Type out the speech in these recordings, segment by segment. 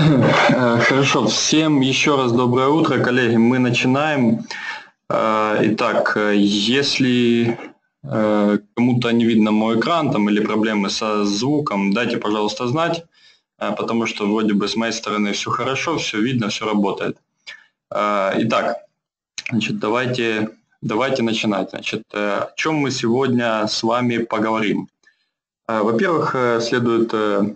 Хорошо, всем еще раз доброе утро, коллеги. Мы начинаем. Итак, если кому-то не видно мой экран там, или проблемы со звуком, дайте, пожалуйста, знать, потому что вроде бы с моей стороны все хорошо, все видно, все работает. Итак, значит, давайте начинать. Значит, о чем мы сегодня с вами поговорим? Во-первых, следует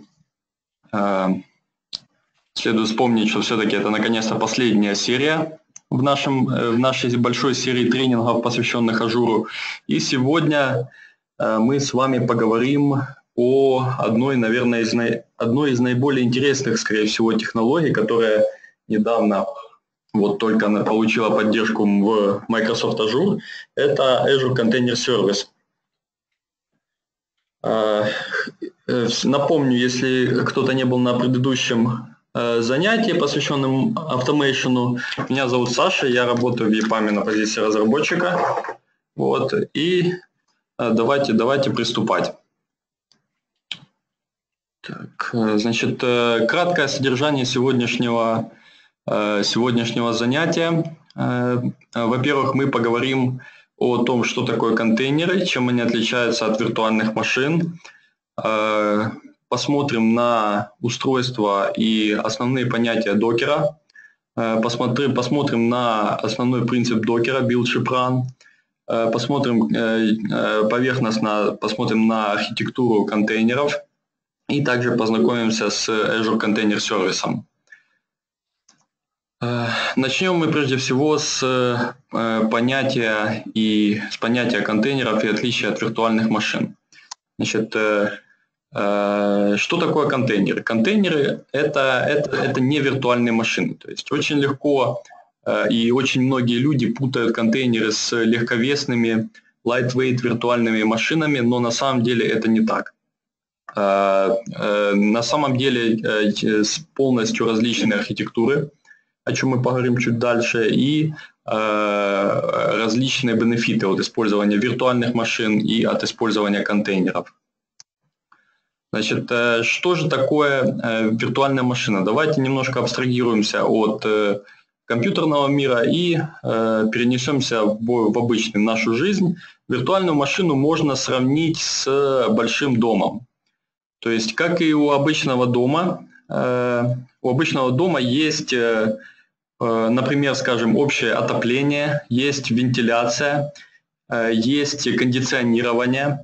вспомнить, что все-таки это наконец-то последняя серия в нашей большой серии тренингов, посвященных ажуру. И сегодня мы с вами поговорим о одной из наиболее интересных, скорее всего, технологий, которая недавно вот только она получила поддержку в Microsoft Azure. Это Azure Container Service. Напомню, если кто-то не был на предыдущем занятие, посвященном автомейшену. Меня зовут Саша, я работаю в EPAM на позиции разработчика. Вот, и давайте приступать. Так, значит, краткое содержание сегодняшнего занятия. Во-первых, мы поговорим о том, что такое контейнеры, чем они отличаются от виртуальных машин. Посмотрим на устройство и основные понятия докера. Посмотрим на основной принцип докера, build, ship, run. Посмотрим поверхностно, посмотрим на архитектуру контейнеров. И также познакомимся с Azure Container Service. Начнем мы прежде всего с понятия контейнеров и отличия от виртуальных машин. Значит, что такое контейнеры? Контейнеры – это не виртуальные машины. То есть очень легко и очень многие люди путают контейнеры с легковесными, lightweight виртуальными машинами, но на самом деле это не так. На самом деле полностью различные архитектуры, о чем мы поговорим чуть дальше, и различные бенефиты от использования виртуальных машин и от использования контейнеров. Значит, что же такое виртуальная машина? Давайте немножко абстрагируемся от компьютерного мира и перенесемся в обычную нашу жизнь. Виртуальную машину можно сравнить с большим домом. То есть, как и у обычного дома есть, например, скажем, общее отопление, есть вентиляция, есть кондиционирование.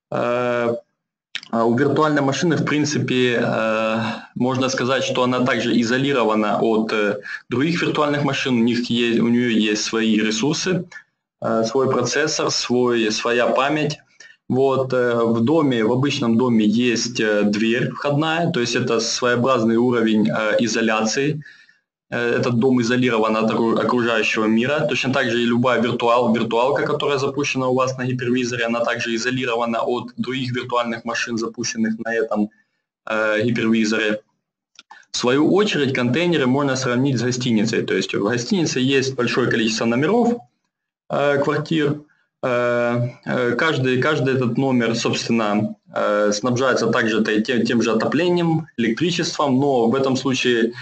У виртуальной машины, в принципе, можно сказать, что она также изолирована от других виртуальных машин. У нее есть свои ресурсы, свой процессор, своя память. Вот, в обычном доме есть дверь входная, то есть это своеобразный уровень изоляции. Этот дом изолирован от окружающего мира. Точно так же и любая виртуалка, которая запущена у вас на гипервизоре, она также изолирована от других виртуальных машин, запущенных на этом гипервизоре. В свою очередь, контейнеры можно сравнить с гостиницей. То есть в гостинице есть большое количество номеров, квартир. Каждый этот номер, собственно, снабжается также тем же отоплением, электричеством, но в этом случае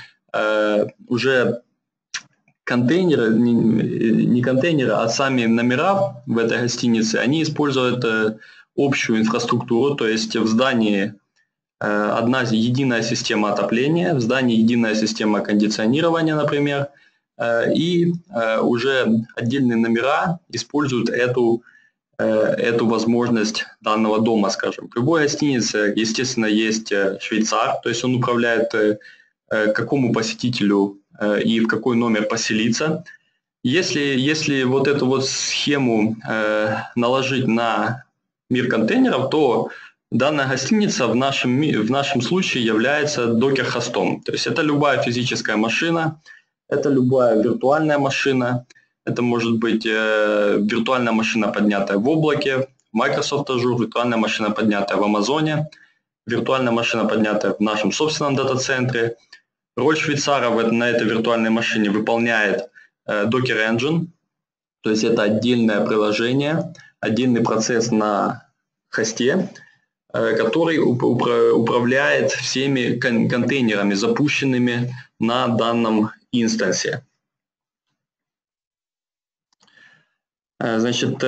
уже контейнеры, не контейнеры, а сами номера в этой гостинице, они используют общую инфраструктуру, то есть в здании одна единая система отопления, в здании единая система кондиционирования, например, и уже отдельные номера используют эту возможность данного дома, скажем. В любой гостинице, естественно, есть швейцар, то есть он управляет какому посетителю и в какой номер поселиться. Если вот эту вот схему наложить на мир контейнеров, то данная гостиница в нашем случае является докер-хостом. То есть это любая физическая машина, это любая виртуальная машина, это может быть виртуальная машина, поднятая в облаке, в Microsoft Azure, виртуальная машина, поднятая в Амазоне, виртуальная машина, поднятая в нашем собственном дата-центре. Роль швейцара на этой виртуальной машине выполняет Docker Engine, то есть это отдельное приложение, отдельный процесс на хосте, который управляет всеми контейнерами, запущенными на данном инстансе. Значит,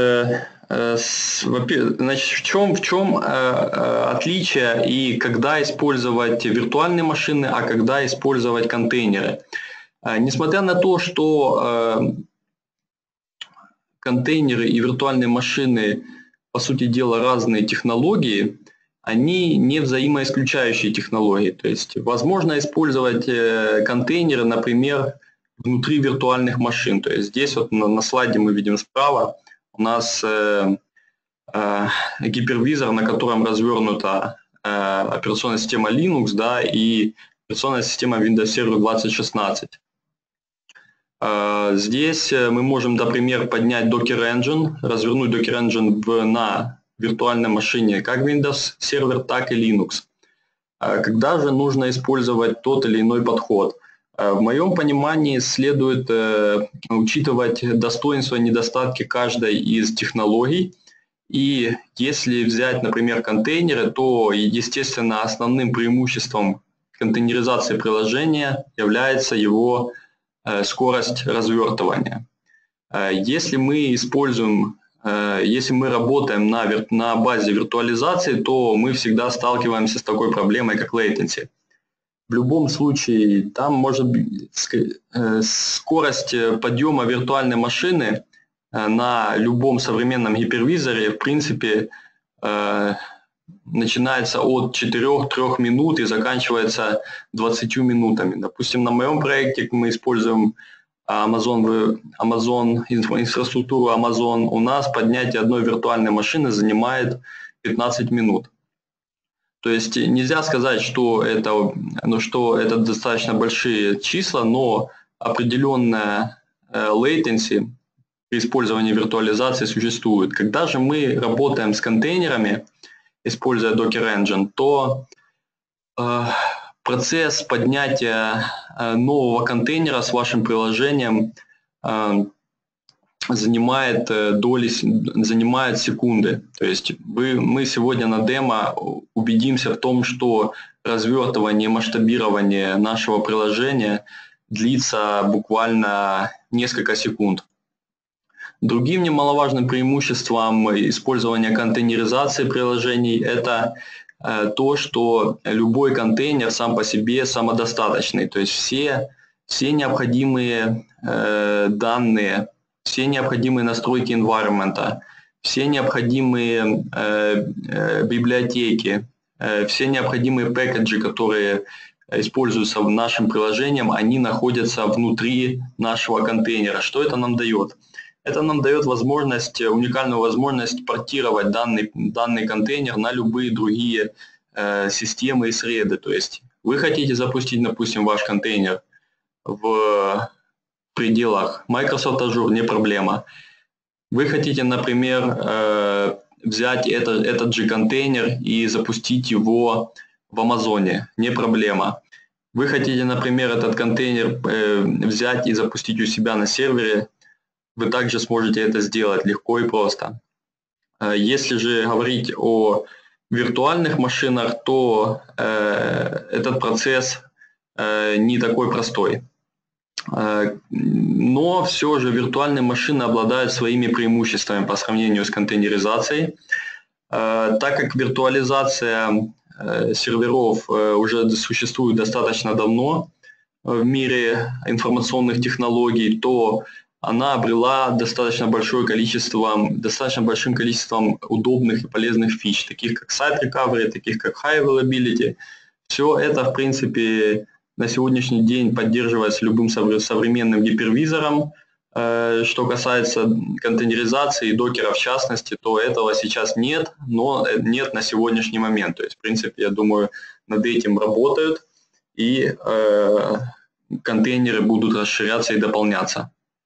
в чем отличие и когда использовать виртуальные машины, а когда использовать контейнеры? Несмотря на то, что контейнеры и виртуальные машины, по сути дела, разные технологии, они не взаимоисключающие технологии. То есть возможно использовать контейнеры, например, внутри виртуальных машин. То есть здесь вот на слайде мы видим справа у нас гипервизор, на котором развернута операционная система Linux, да, и операционная система Windows Server 2016. Здесь мы можем, например, поднять Docker Engine, развернуть Docker Engine на виртуальной машине как Windows Server, так и Linux. Когда же нужно использовать тот или иной подход? В моем понимании следует учитывать достоинства и недостатки каждой из технологий. И если взять, например, контейнеры, то, естественно, основным преимуществом контейнеризации приложения является его скорость развертывания. Если мы работаем на базе виртуализации, то мы всегда сталкиваемся с такой проблемой, как latency. В любом случае, там может быть скорость подъема виртуальной машины на любом современном гипервизоре, в принципе, начинается от 4-3 минут и заканчивается 20 минутами. Допустим, на моем проекте мы используем Amazon, инфраструктуру Amazon. У нас поднятие одной виртуальной машины занимает 15 минут. То есть нельзя сказать, что это достаточно большие числа, но определенная latency при использовании виртуализации существует. Когда же мы работаем с контейнерами, используя Docker Engine, то процесс поднятия нового контейнера с вашим приложением занимает секунды. То есть мы сегодня на демо убедимся в том, что развертывание и масштабирование нашего приложения длится буквально несколько секунд. Другим немаловажным преимуществом использования контейнеризации приложений это то, что любой контейнер сам по себе самодостаточный. То есть все необходимые данные, все необходимые настройки environment, все необходимые библиотеки, все необходимые пэкэджи, которые используются нашим приложением, они находятся внутри нашего контейнера. Что это нам дает? Это нам дает уникальную возможность портировать данный контейнер на любые другие системы и среды. То есть вы хотите запустить, допустим, ваш контейнер в пределах Microsoft Azure, не проблема. Вы хотите, например, взять этот же контейнер и запустить его в Амазоне, не проблема. Вы хотите, например, этот контейнер взять и запустить у себя на сервере, вы также сможете это сделать легко и просто. Если же говорить о виртуальных машинах, то этот процесс не такой простой. Но все же виртуальные машины обладают своими преимуществами по сравнению с контейнеризацией. Так как виртуализация серверов уже существует достаточно давно в мире информационных технологий, то она обрела достаточно большим количеством удобных и полезных фич, таких как Site Recovery, таких как High Availability. Все это, в принципе, на сегодняшний день поддерживается любым современным гипервизором. Что касается контейнеризации и докера в частности, то этого сейчас нет, но нет на сегодняшний момент. То есть, в принципе, я думаю, над этим работают, и контейнеры будут расширяться и дополняться.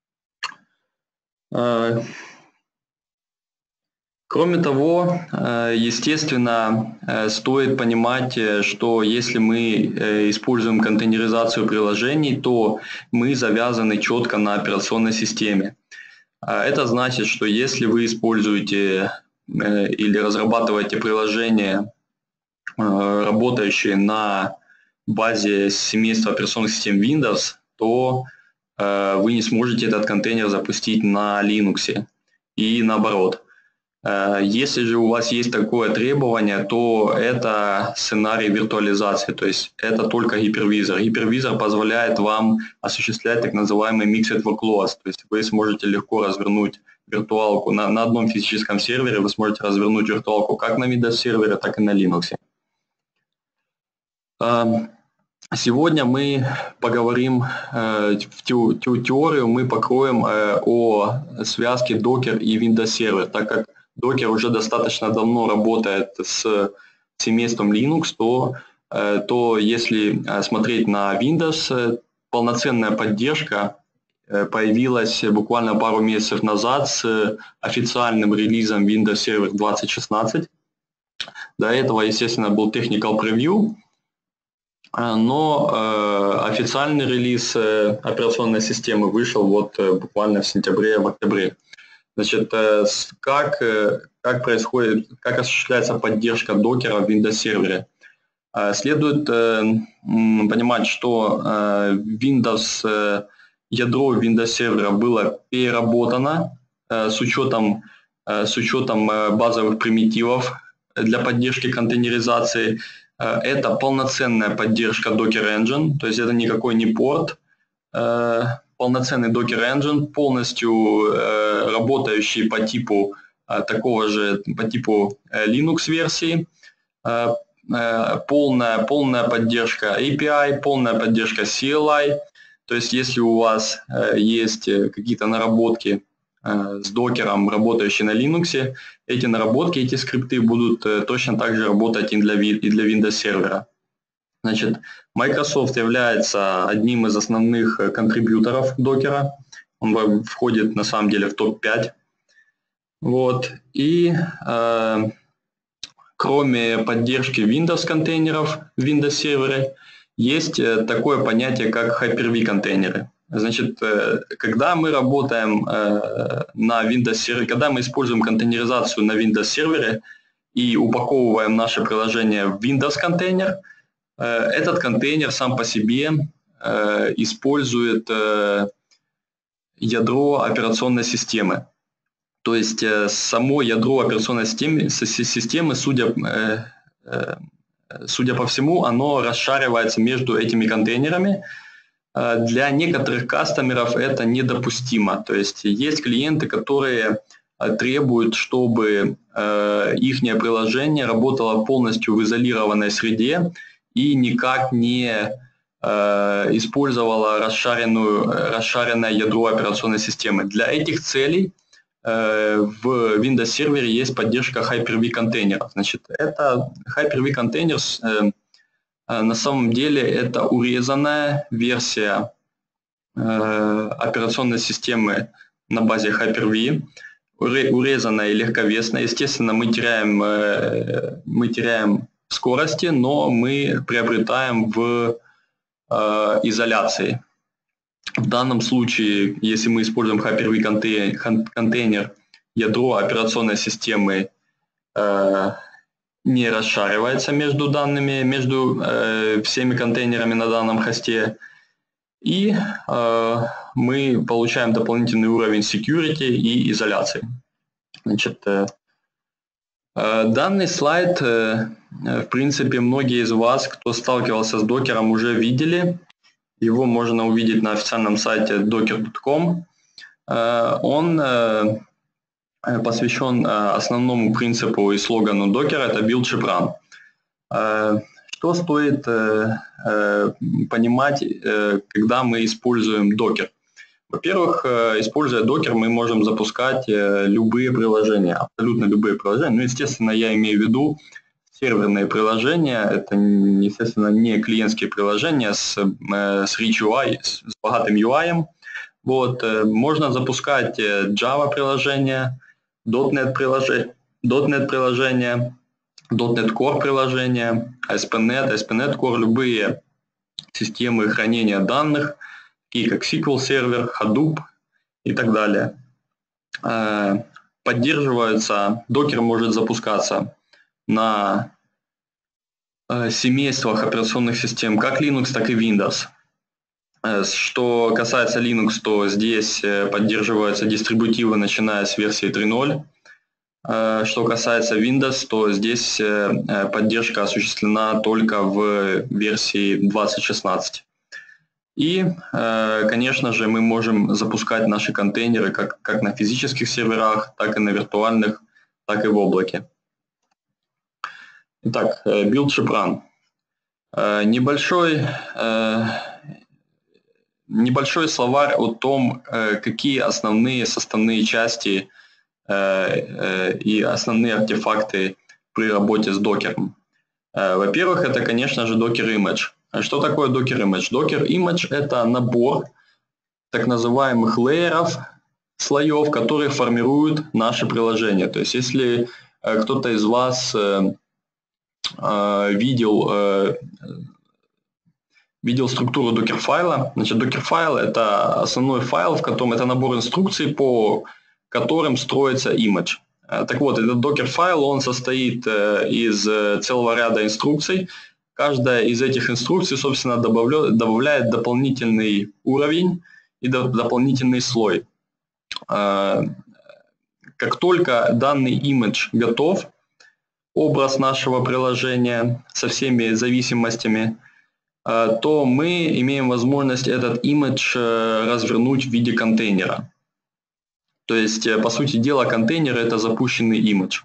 Кроме того, естественно, стоит понимать, что если мы используем контейнеризацию приложений, то мы завязаны четко на операционной системе. Это значит, что если вы используете или разрабатываете приложение работающие на базе семейства операционных систем Windows, то вы не сможете этот контейнер запустить на Linux и наоборот. Если же у вас есть такое требование, то это сценарий виртуализации, то есть это только гипервизор. Гипервизор позволяет вам осуществлять так называемый Mixed Workloads, то есть вы сможете легко развернуть виртуалку на одном физическом сервере, вы сможете развернуть виртуалку как на Windows сервере, так и на Linux. Сегодня мы поговорим, в теорию мы покроем о связке Docker и Windows Server, так как Docker уже достаточно давно работает с семейством Linux, то если смотреть на Windows, полноценная поддержка появилась буквально пару месяцев назад с официальным релизом Windows Server 2016. До этого, естественно, был Technical Preview, но официальный релиз операционной системы вышел вот буквально в сентябре, в октябре. Значит, как осуществляется поддержка докера в Windows сервере? Следует понимать, что Windows, ядро Windows сервера было переработано с учетом базовых примитивов для поддержки контейнеризации. Это полноценная поддержка Docker Engine, то есть это никакой не порт, полноценный Docker Engine, полностью работающий по типу Linux версии, полная поддержка API, полная поддержка CLI. То есть если у вас есть какие-то наработки с докером, работающие на Linux, эти наработки, эти скрипты будут точно так же работать и для Windows сервера. Значит, Microsoft является одним из основных контрибьюторов докера. Он входит на самом деле в топ-5. Вот. И кроме поддержки Windows контейнеров в Windows сервере, есть такое понятие, как Hyper-V контейнеры. Значит, когда мы работаем на Windows сервере, когда мы используем контейнеризацию на Windows сервере и упаковываем наше приложение в Windows контейнер, этот контейнер сам по себе использует ядро операционной системы. То есть само ядро операционной системы, судя по всему, оно расшаривается между этими контейнерами. Для некоторых кастомеров это недопустимо. То есть есть клиенты, которые требуют, чтобы их приложение работало полностью в изолированной среде и никак не использовало расшаренное ядро операционной системы. Для этих целей в Windows сервере есть поддержка Hyper-V контейнеров. Значит, это Hyper-V контейнер на самом деле это урезанная версия операционной системы на базе Hyper-V, урезанная и легковесная. Естественно, мы теряем в скорости, но мы приобретаем в изоляции. В данном случае, если мы используем Hyper-V контейнер, ядро операционной системы не расшаривается между всеми контейнерами на данном хосте, и мы получаем дополнительный уровень security и изоляции. Значит, данный слайд, в принципе, многие из вас, кто сталкивался с докером, уже видели. Его можно увидеть на официальном сайте docker.com. Он посвящен основному принципу и слогану докера, это build ship run. Что стоит понимать, когда мы используем докер? Во-первых, используя докер, мы можем запускать любые приложения, абсолютно любые приложения. Ну, естественно, я имею в виду серверные приложения, это, естественно, не клиентские приложения с rich UI, с богатым UI. Вот, можно запускать Java приложения, .NET приложения, .NET Core приложения, ASP.NET Core, любые системы хранения данных, такие как SQL сервер, Hadoop и так далее. Поддерживается, докер может запускаться на семействах операционных систем, как Linux, так и Windows. Что касается Linux, то здесь поддерживаются дистрибутивы, начиная с версии 3.0. Что касается Windows, то здесь поддержка осуществлена только в версии 2016. И, конечно же, мы можем запускать наши контейнеры как на физических серверах, так и на виртуальных, так и в облаке. Итак, build ship run. Небольшой словарь о том, какие основные составные части и основные артефакты при работе с докером. Во-первых, это, конечно же, Docker Image. Что такое Docker Image? Docker Image – это набор так называемых лейеров, слоев, которые формируют наше приложение. То есть, если кто-то из вас видел структуру докер-файла, значит, докер-файл – это основной файл, в котором это набор инструкций, по которым строится имидж. Так вот, этот докер-файл, он состоит из целого ряда инструкций. Каждая из этих инструкций, собственно, добавляет дополнительный уровень и дополнительный слой. Как только данный имидж готов, образ нашего приложения со всеми зависимостями, то мы имеем возможность этот имидж развернуть в виде контейнера. То есть, по сути дела, контейнер – это запущенный имидж.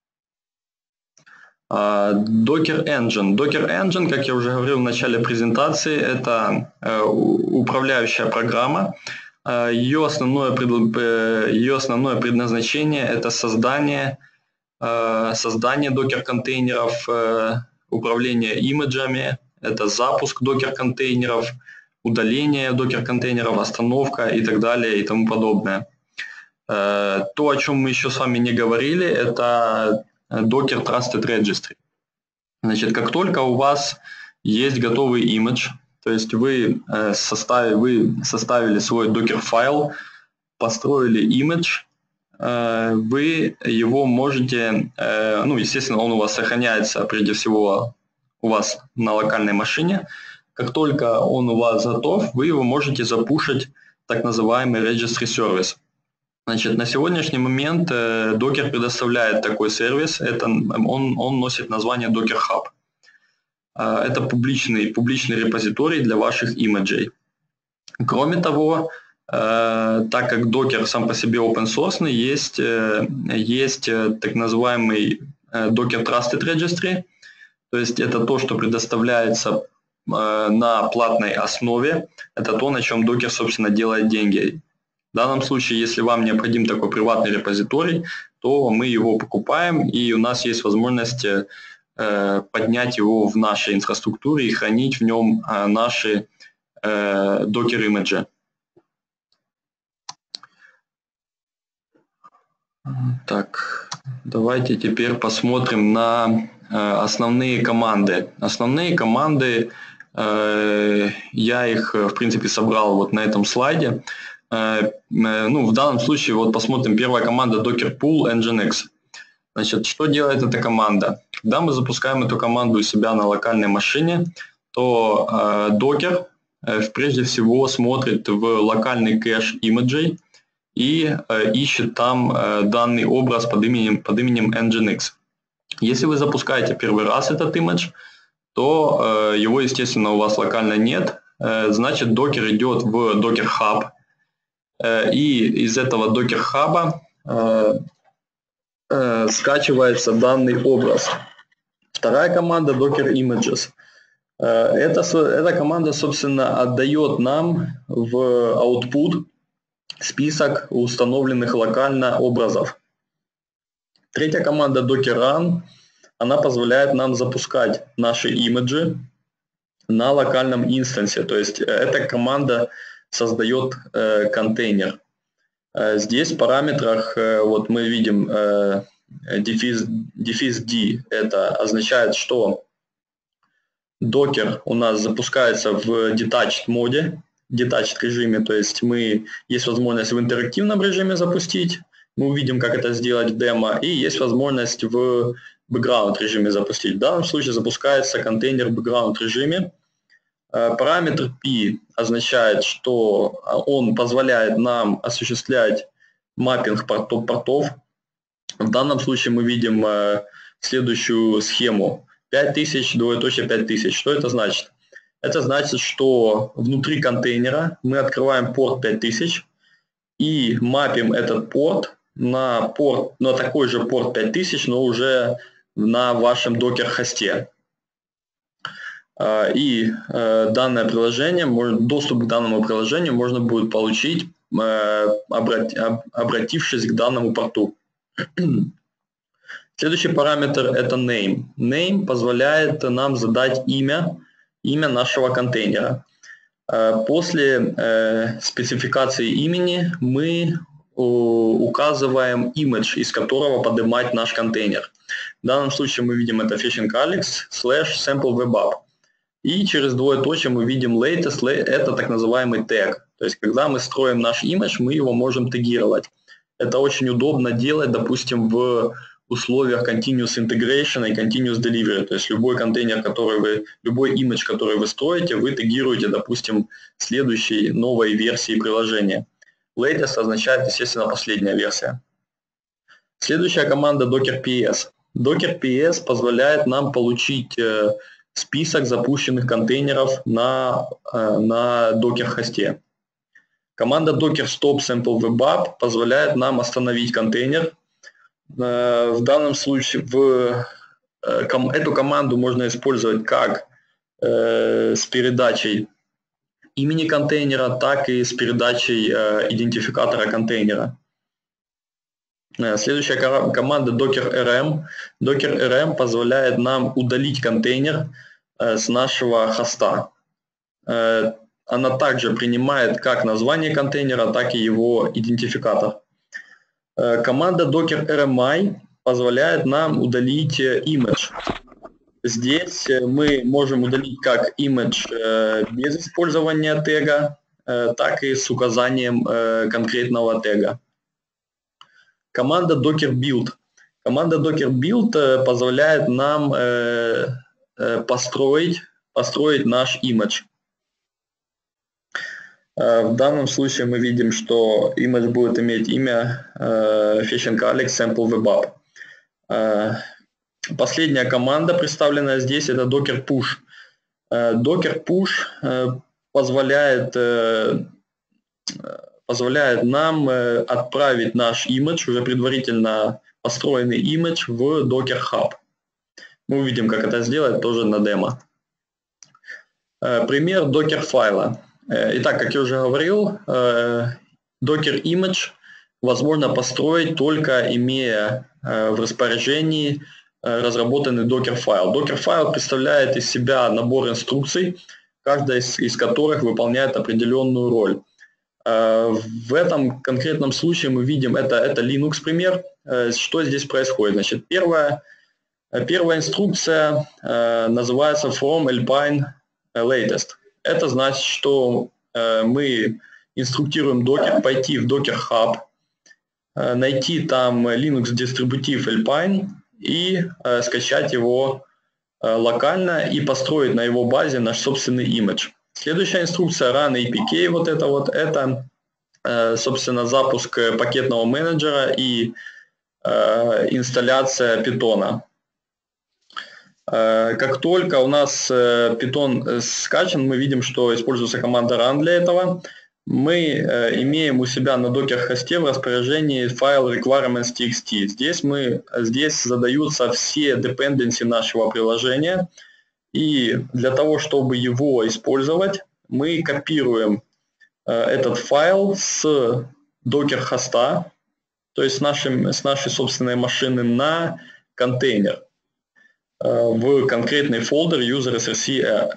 Docker Engine. Docker Engine, как я уже говорил в начале презентации, это управляющая программа. Ее основное предназначение – это создание докер-контейнеров, управление имиджами, это запуск докер-контейнеров, удаление докер-контейнеров, остановка и так далее и тому подобное. То, о чем мы еще с вами не говорили, это Docker Trusted Registry. Значит, как только у вас есть готовый имидж, то есть вы составили свой докер-файл, построили имидж, вы его можете, естественно, он у вас сохраняется прежде всего у вас на локальной машине. Как только он у вас готов, вы его можете запушить так называемый Registry Service. Значит, на сегодняшний момент Docker предоставляет такой сервис, он носит название Docker Hub. Это публичный репозиторий для ваших имиджей. Кроме того, так как Docker сам по себе open source, есть так называемый Docker Trusted Registry, то есть это то, что предоставляется на платной основе, это то, на чем Docker, собственно, делает деньги. В данном случае, если вам необходим такой приватный репозиторий, то мы его покупаем, и у нас есть возможность поднять его в нашей инфраструктуре и хранить в нем наши докер-имиджи. Так, давайте теперь посмотрим на основные команды. Основные команды, я их, в принципе, собрал вот на этом слайде. В данном случае вот посмотрим первая команда Docker Pool Nginx. Значит, что делает эта команда? Когда мы запускаем эту команду у себя на локальной машине, то Docker прежде всего смотрит в локальный кэш имиджей и ищет там данный образ под именем Nginx. Если вы запускаете первый раз этот имидж, то его, естественно, у вас локально нет. Значит, Docker идет в Docker Hub, и из этого Docker Hub скачивается данный образ. Вторая команда Docker Images. Эта команда, собственно, отдает нам в output список установленных локально образов. Третья команда Docker Run, она позволяет нам запускать наши имиджи на локальном инстансе. То есть эта команда создает контейнер. Здесь в параметрах вот мы видим -d. Это означает, что Docker у нас запускается в detached моде, detached режиме, то есть есть возможность в интерактивном режиме запустить. Мы увидим, как это сделать в демо, и есть возможность в background режиме запустить. В данном случае запускается контейнер в background режиме. Параметр P означает, что он позволяет нам осуществлять маппинг портов. В данном случае мы видим следующую схему. 5000, двоеточие 5000. Что это значит? Это значит, что внутри контейнера мы открываем порт 5000 и маппим этот порт на такой же порт 5000, но уже на вашем докер-хосте. И данное приложение, доступ к данному приложению можно будет получить, обратившись к данному порту. Следующий параметр – это name. Name позволяет нам задать имя нашего контейнера. После спецификации имени мы указываем image, из которого поднимать наш контейнер. В данном случае мы видим это fetching Alex /sample web app. И через двоеточие мы видим latest, это так называемый тег. То есть, когда мы строим наш имидж, мы его можем тегировать. Это очень удобно делать, допустим, в условиях continuous integration и continuous delivery. То есть, любой контейнер, любой имидж, который вы строите, вы тегируете, допустим, следующей новой версии приложения. Latest означает, естественно, последняя версия. Следующая команда Docker PS. Docker PS позволяет нам получить список запущенных контейнеров на докер-хосте. Команда docker stop sample web app позволяет нам остановить контейнер. В данном случае эту команду можно использовать как с передачей имени контейнера, так и с передачей идентификатора контейнера. Следующая команда Docker RM. Docker RM позволяет нам удалить контейнер с нашего хоста. Она также принимает как название контейнера, так и его идентификатор. Команда Docker RMI позволяет нам удалить имидж. Здесь мы можем удалить как имидж без использования тега, так и с указанием конкретного тега. Команда Docker Build. Команда Docker Build позволяет нам построить наш имидж. В данном случае мы видим, что имидж будет иметь имя fetching Alex sample web app. Последняя команда, представленная здесь, это Docker Push. Docker Push позволяет нам отправить наш имидж, уже предварительно построенный имидж, в Docker Hub. Мы увидим, как это сделать, тоже на демо. Пример Docker файла. Итак, как я уже говорил, Docker Image возможно построить, только имея в распоряжении разработанный Docker файл. Docker файл представляет из себя набор инструкций, каждая из которых выполняет определенную роль. В этом конкретном случае мы видим, это Linux пример. Что здесь происходит? Значит, первая инструкция называется from Alpine latest. Это значит, что мы инструктируем Docker пойти в Docker Hub, найти там Linux дистрибутив Alpine и скачать его локально и построить на его базе наш собственный имидж. Следующая инструкция run APK, это собственно запуск пакетного менеджера и инсталляция Python. Как только у нас Python скачан, мы видим, что используется команда run для этого. Мы имеем у себя на докер-хосте в распоряжении файл requirements.txt. Здесь задаются все dependency нашего приложения. И для того, чтобы его использовать, мы копируем этот файл с докер-хоста, то есть с нашей собственной машины на контейнер в конкретный фолдер user.src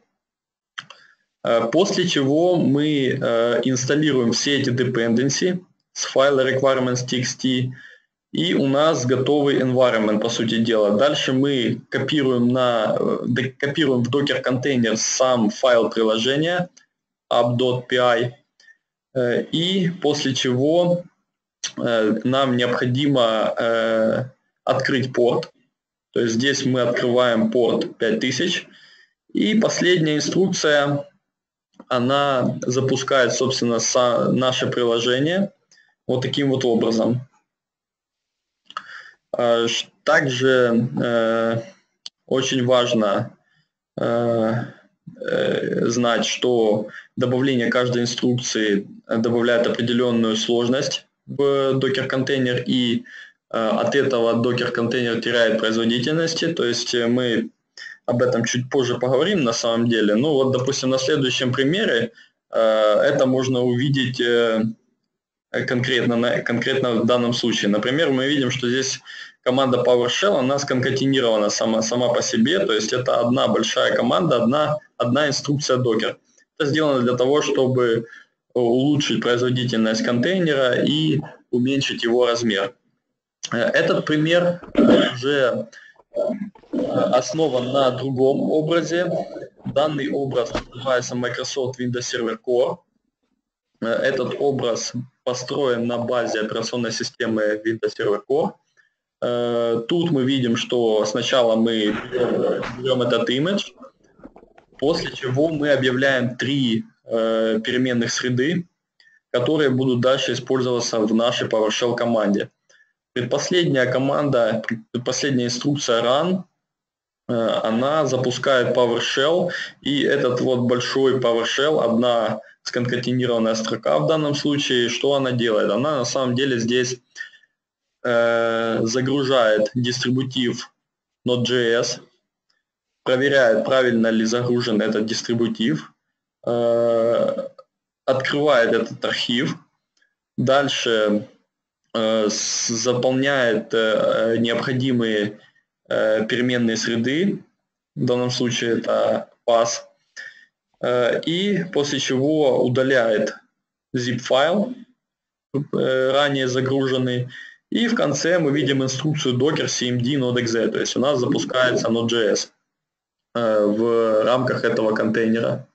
app. После чего мы инсталируем все эти dependency с файла requirements.txt, и у нас готовый environment, по сути дела. Дальше мы копируем в Docker контейнер сам файл приложения app.py, и после чего нам необходимо открыть порт. То есть здесь мы открываем порт 5000. И последняя инструкция, она запускает, собственно, наше приложение вот таким вот образом. Также очень важно знать, что добавление каждой инструкции добавляет определенную сложность в докер-контейнер, и от этого докер-контейнер теряет производительности. То есть мы об этом чуть позже поговорим на самом деле. Ну вот, допустим, на следующем примере это можно увидеть конкретно в данном случае. Например, мы видим, что здесь команда PowerShell, она сконкатинирована сама по себе, то есть это одна большая команда, одна инструкция Docker. Это сделано для того, чтобы улучшить производительность контейнера и уменьшить его размер. Этот пример уже основан на другом образе. Данный образ называется Microsoft Windows Server Core. Этот образ построен на базе операционной системы Windows Server Core. Тут мы видим, что сначала мы берем этот имидж, после чего мы объявляем 3 переменных среды, которые будут дальше использоваться в нашей PowerShell команде. Предпоследняя инструкция run, она запускает PowerShell, и этот вот большой PowerShell, одна сконкатинированная строка в данном случае, что она делает? Она на самом деле здесь загружает дистрибутив Node.js, проверяет, правильно ли загружен этот дистрибутив, открывает этот архив, дальше заполняет необходимые переменные среды, в данном случае это path, и после чего удаляет zip-файл, ранее загруженный, и в конце мы видим инструкцию docker cmd node.exe, то есть у нас запускается Node.js в рамках этого контейнера.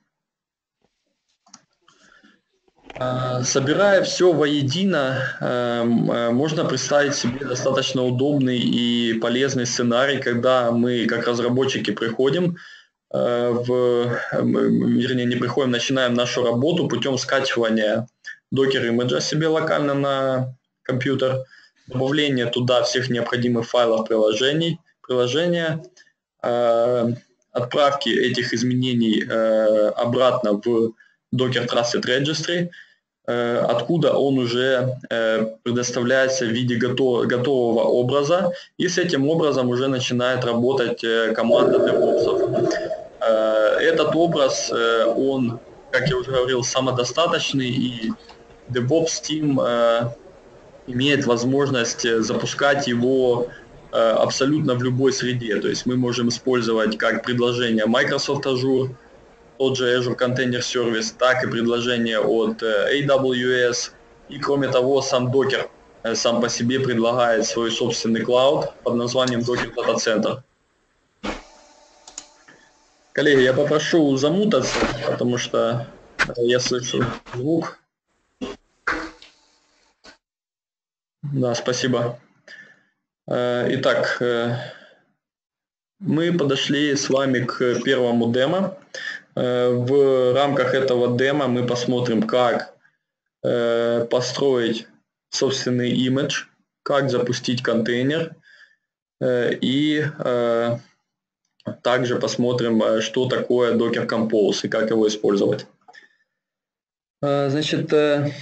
Собирая все воедино, можно представить себе достаточно удобный и полезный сценарий, когда мы, как разработчики, начинаем нашу работу путем скачивания докер-имиджа себе локально на компьютер, добавления туда всех необходимых файлов приложения, отправки этих изменений обратно в Docker Trusted Registry, откуда он уже предоставляется в виде готового образа, и с этим образом уже начинает работать команда DevOps. Этот образ, он, как я уже говорил, самодостаточный, и DevOps Team имеет возможность запускать его абсолютно в любой среде. То есть мы можем использовать как предложение Microsoft Azure, тот же Azure Container Service, так и предложение от AWS. И кроме того, сам Docker сам по себе предлагает свой собственный клауд под названием Docker Data Center. Коллеги, я попрошу замутаться, потому что я слышу звук. Да, спасибо. Итак, мы подошли с вами к первому демо. В рамках этого демо мы посмотрим, как построить собственный имидж, как запустить контейнер, и также посмотрим, что такое Docker Compose и как его использовать. Значит,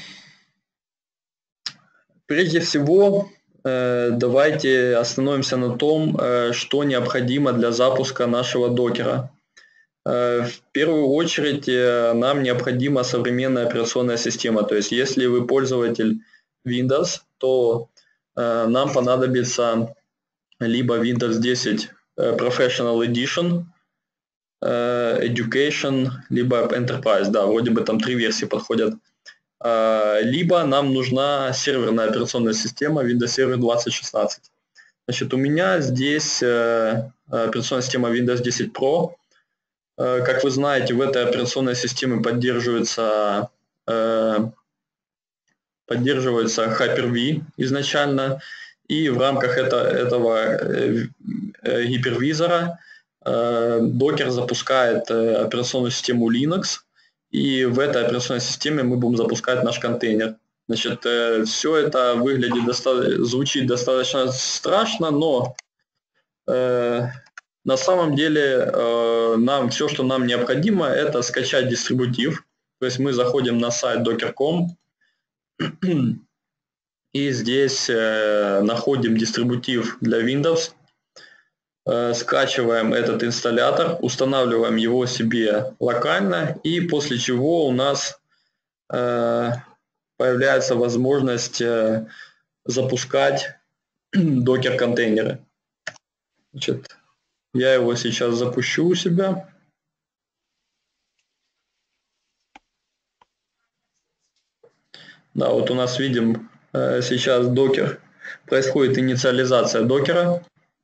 прежде всего, давайте остановимся на том, что необходимо для запуска нашего докера. В первую очередь нам необходима современная операционная система. То есть если вы пользователь Windows, то нам понадобится либо Windows 10 Professional Edition, Education, либо Enterprise. Да, вроде бы там 3 версии подходят. Либо нам нужна серверная операционная система Windows Server 2016. Значит, у меня здесь операционная система Windows 10 Pro. Как вы знаете, в этой операционной системе поддерживается Hyper-V изначально. И в рамках этого гипервизора Docker запускает операционную систему Linux, и в этой операционной системе мы будем запускать наш контейнер. Значит, все это звучит достаточно страшно, но на самом деле все, что нам необходимо, это скачать дистрибутив. То есть мы заходим на сайт docker.com и здесь находим дистрибутив для Windows, скачиваем этот инсталлятор, устанавливаем его себе локально, и после чего у нас появляется возможность запускать докер-контейнеры. Значит, я его сейчас запущу у себя. Да, вот у нас видим сейчас докер. Происходит инициализация докера.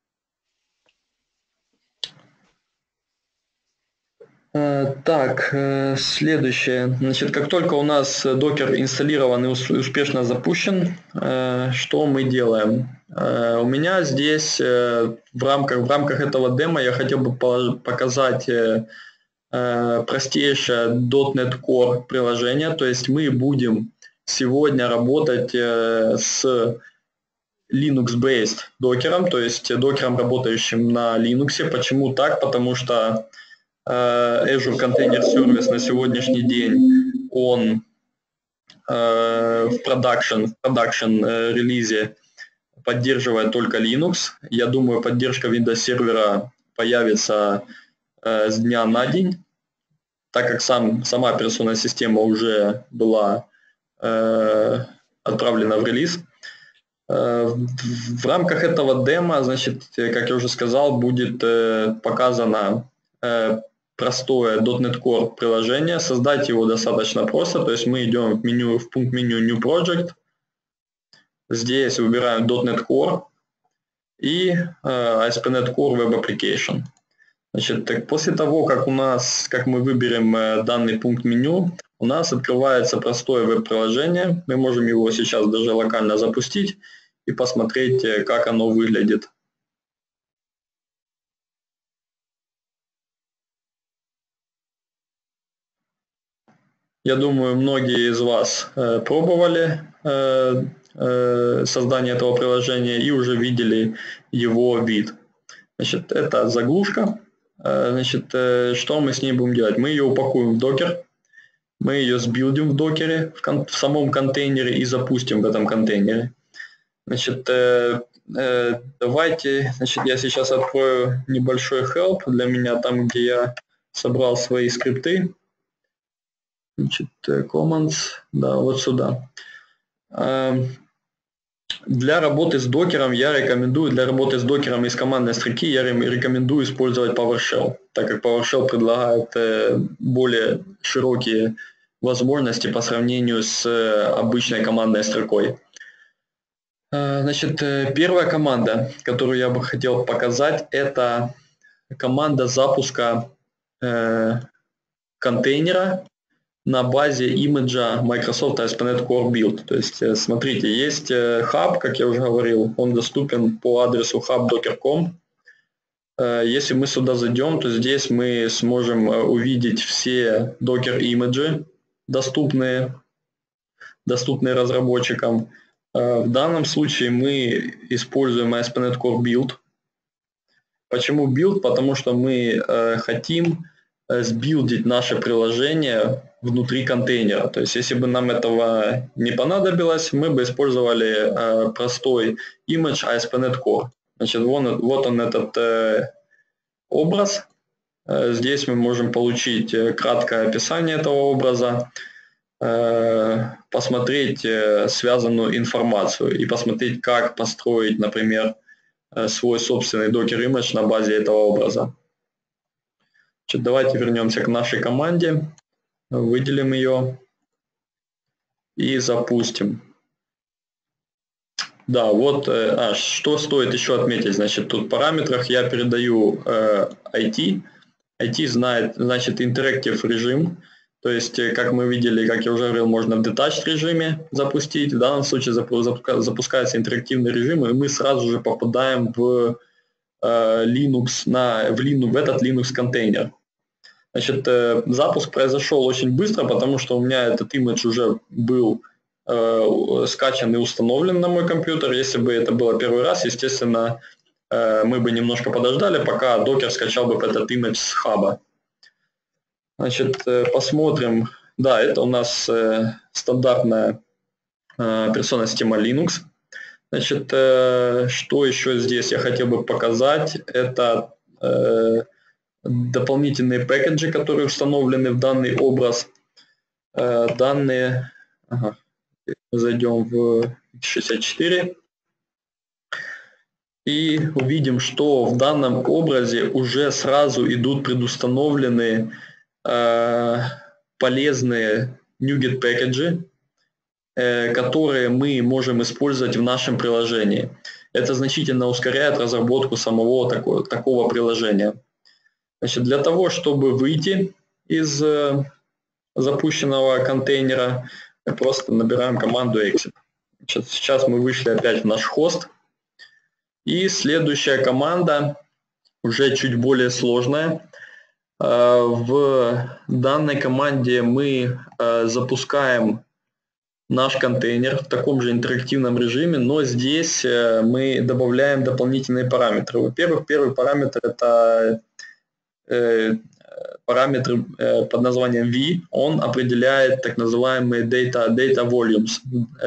Так, следующее. Значит, как только у нас докер инсталлирован и успешно запущен, что мы делаем? У меня здесь в рамках этого демо я хотел бы показать простейшее .NET Core приложение. То есть мы будем сегодня работать с Linux-based докером, то есть докером, работающим на Linux. Почему так? Потому что Azure Container Service на сегодняшний день, он в продакшн релизе поддерживает только Linux. Я думаю, поддержка Windows сервера появится с дня на день, так как сама операционная система уже была отправлена в релиз. В рамках этого демо, значит, как я уже сказал, будет показано простое .NET Core приложение. Создать его достаточно просто, то есть мы идем в пункт меню New Project, здесь выбираем .NET Core и ASP.NET Core Web Application. Значит, после того, как мы выберем данный пункт меню, у нас открывается простое веб-приложение. Мы можем его сейчас даже локально запустить и посмотреть, как оно выглядит. Я думаю, многие из вас пробовали создание этого приложения и уже видели его вид. Значит, это заглушка. Значит, что мы с ней будем делать? Мы ее упакуем в докер, мы ее сбилдим в докере, в самом контейнере и запустим в этом контейнере. Значит, давайте, я сейчас открою небольшой help для меня, там, где я собрал свои скрипты. Значит, commands, да, вот сюда. Для работы с докером для работы с докером из командной строки я рекомендую использовать PowerShell, так как PowerShell предлагает более широкие возможности по сравнению с обычной командной строкой. Значит, первая команда, которую я бы хотел показать, это команда запуска контейнера на базе имиджа Microsoft ASP.NET Core Build. То есть, смотрите, есть хаб, как я уже говорил, он доступен по адресу hub.docker.com. Если мы сюда зайдем, то здесь мы сможем увидеть все докер-имиджи, доступные разработчикам. В данном случае мы используем ASP.NET Core Build. Почему Build? Потому что мы хотим сбилдить наше приложение внутри контейнера. То есть, если бы нам этого не понадобилось, мы бы использовали простой image ASP.NET Core. Значит, вот он этот образ. Здесь мы можем получить краткое описание этого образа, посмотреть связанную информацию и посмотреть, как построить, например, свой собственный докер-имидж на базе этого образа. Значит, давайте вернемся к нашей команде, выделим ее и запустим. Да, вот, что стоит еще отметить, значит, тут в параметрах я передаю IT. IT знает, значит, interactive режим, То есть, как мы видели, как я уже говорил, можно в detached режиме запустить. В данном случае запускается интерактивный режим, и мы сразу же попадаем в Linux, в этот Linux контейнер. Значит, запуск произошел очень быстро, потому что у меня этот имидж уже был скачан и установлен на мой компьютер. Если бы это было первый раз, естественно, мы бы немножко подождали, пока докер скачал бы этот имидж с хаба. Значит, посмотрим. Да, это у нас стандартная операционная система Linux. Значит, что еще здесь я хотел бы показать, это дополнительные пэкэджи, которые установлены в данный образ. Данные, мы зайдем в 64 и увидим, что в данном образе уже сразу идут предустановлены полезные NuGet пэкэджи, которые мы можем использовать в нашем приложении. Это значительно ускоряет разработку самого такого приложения. Значит, для того, чтобы выйти из запущенного контейнера, мы просто набираем команду exit. Значит, сейчас мы вышли опять в наш хост. И следующая команда уже чуть более сложная. В данной команде мы запускаем наш контейнер в таком же интерактивном режиме, но здесь мы добавляем дополнительные параметры. Во-первых, первый параметр – это параметр под названием V. Он определяет так называемые data volumes,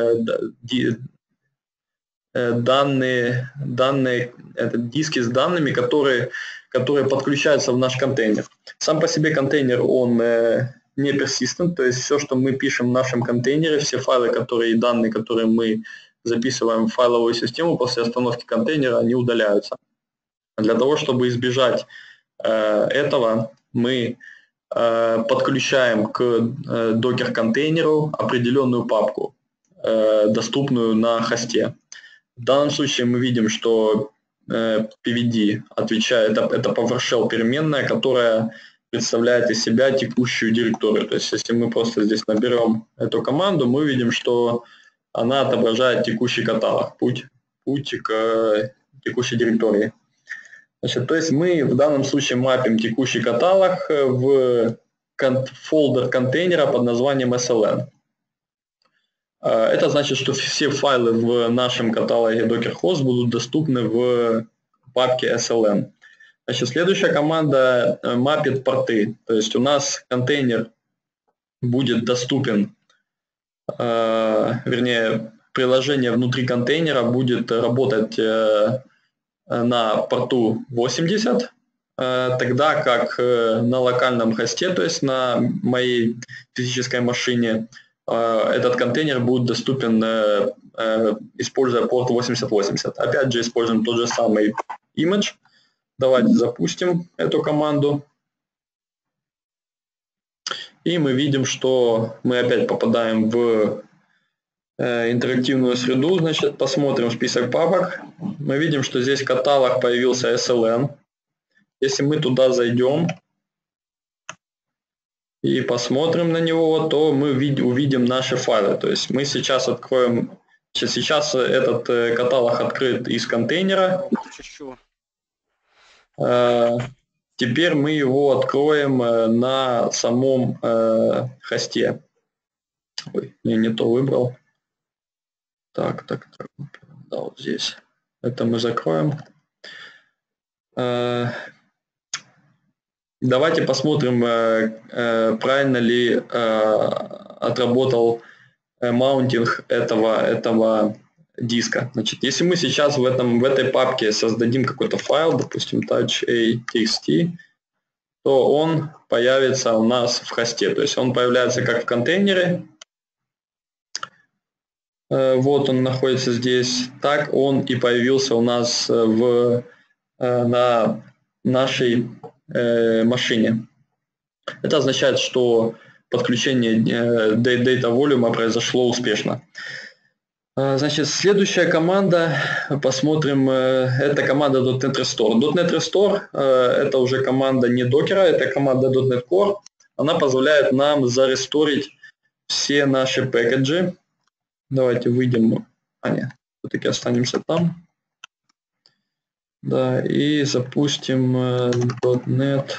это диски с данными, которые подключаются в наш контейнер. Сам по себе контейнер, он не persistent, то есть все, что мы пишем в нашем контейнере, все файлы, и данные, которые мы записываем в файловую систему, после остановки контейнера, они удаляются. Для того, чтобы избежать этого, мы подключаем к докер-контейнеру определенную папку, доступную на хосте. В данном случае мы видим, что PVD отвечает, это PowerShell переменная, которая представляет из себя текущую директорию. То есть, если мы просто здесь наберем эту команду, мы видим, что она отображает текущий каталог, путь к текущей директории. Значит, то есть мы в данном случае мапим текущий каталог в фолдер контейнера под названием SLN. Это значит, что все файлы в нашем каталоге Docker-Host будут доступны в папке SLN. Значит, следующая команда мапит порты. То есть у нас контейнер будет доступен, вернее, приложение внутри контейнера будет работать на порту 80, тогда как на локальном хосте, то есть на моей физической машине, этот контейнер будет доступен, используя порт 8080. Опять же, используем тот же самый image. Давайте запустим эту команду. И мы видим, что мы опять попадаем в интерактивную среду. Значит, посмотрим список папок. Мы видим, что здесь каталог появился SLN. Если мы туда зайдем и посмотрим на него, то мы увидим наши файлы. То есть мы сейчас откроем, сейчас этот каталог открыт из контейнера. Теперь мы его откроем на самом хосте. Ой, я не то выбрал. Так. Да, вот здесь. Это мы закроем. Давайте посмотрим, правильно ли отработал маунтинг этого диска. Значит, если мы сейчас в этой папке создадим какой-то файл, допустим, touch.txt, то он появится у нас в хосте. То есть он появляется как в контейнере. Вот он находится здесь. Так он и появился у нас на нашей машине. Это означает, что подключение Data Volume произошло успешно. Значит, следующая команда, посмотрим, это команда .NET Restore. .NET Restore это уже команда не докера, это команда .NET Core. она позволяет нам заресторить все наши пэкэджи. Давайте выйдем, нет, все-таки останемся там. Да, и запустим .NET.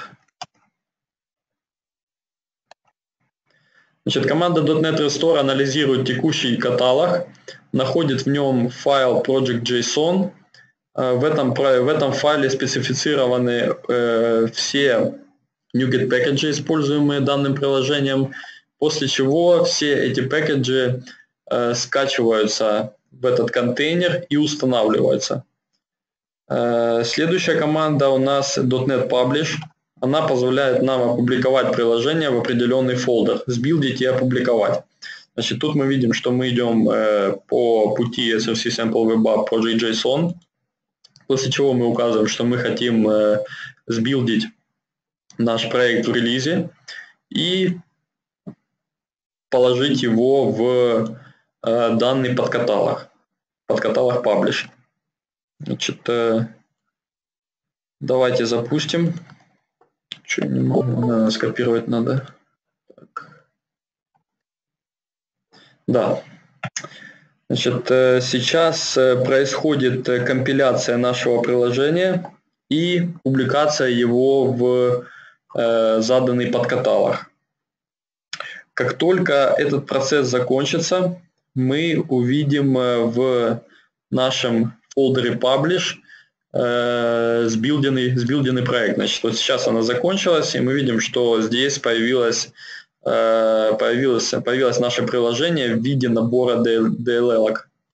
Значит, команда .NET Restore анализирует текущий каталог, находит в нем файл project.json. В этом файле специфицированы все NuGet пэкэджи, используемые данным приложением, после чего все эти пэкэджи скачиваются в этот контейнер и устанавливаются. Следующая команда у нас .NET Publish. Она позволяет нам опубликовать приложение в определенный фолдер, сбилдить и опубликовать. Значит, тут мы видим, что мы идем по пути SRC Sample Web App Project.json, после чего мы указываем, что мы хотим сбилдить наш проект в релизе и положить его в данный подкаталог Publish. Значит, давайте запустим. Что, не могу, скопировать надо. Так. Да. Значит, сейчас происходит компиляция нашего приложения и публикация его в заданный подкаталог. Как только этот процесс закончится, мы увидим в нашем фолдере Publish сбилденный проект. Значит, вот сейчас она закончилась, и мы видим, что здесь появилось наше приложение в виде набора DLL.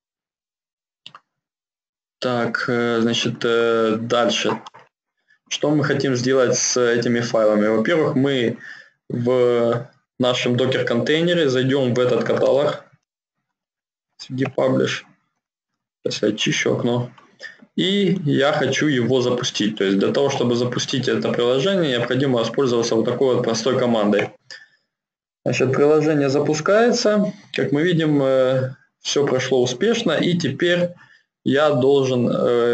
Так, значит, дальше. Что мы хотим сделать с этими файлами? Во-первых, мы в нашем докер-контейнере зайдем в этот каталог CD Publish. Сейчас я очищу окно. И я хочу его запустить. То есть для того, чтобы запустить это приложение, необходимо воспользоваться вот такой вот простой командой. Значит, приложение запускается. Как мы видим, все прошло успешно. И теперь я должен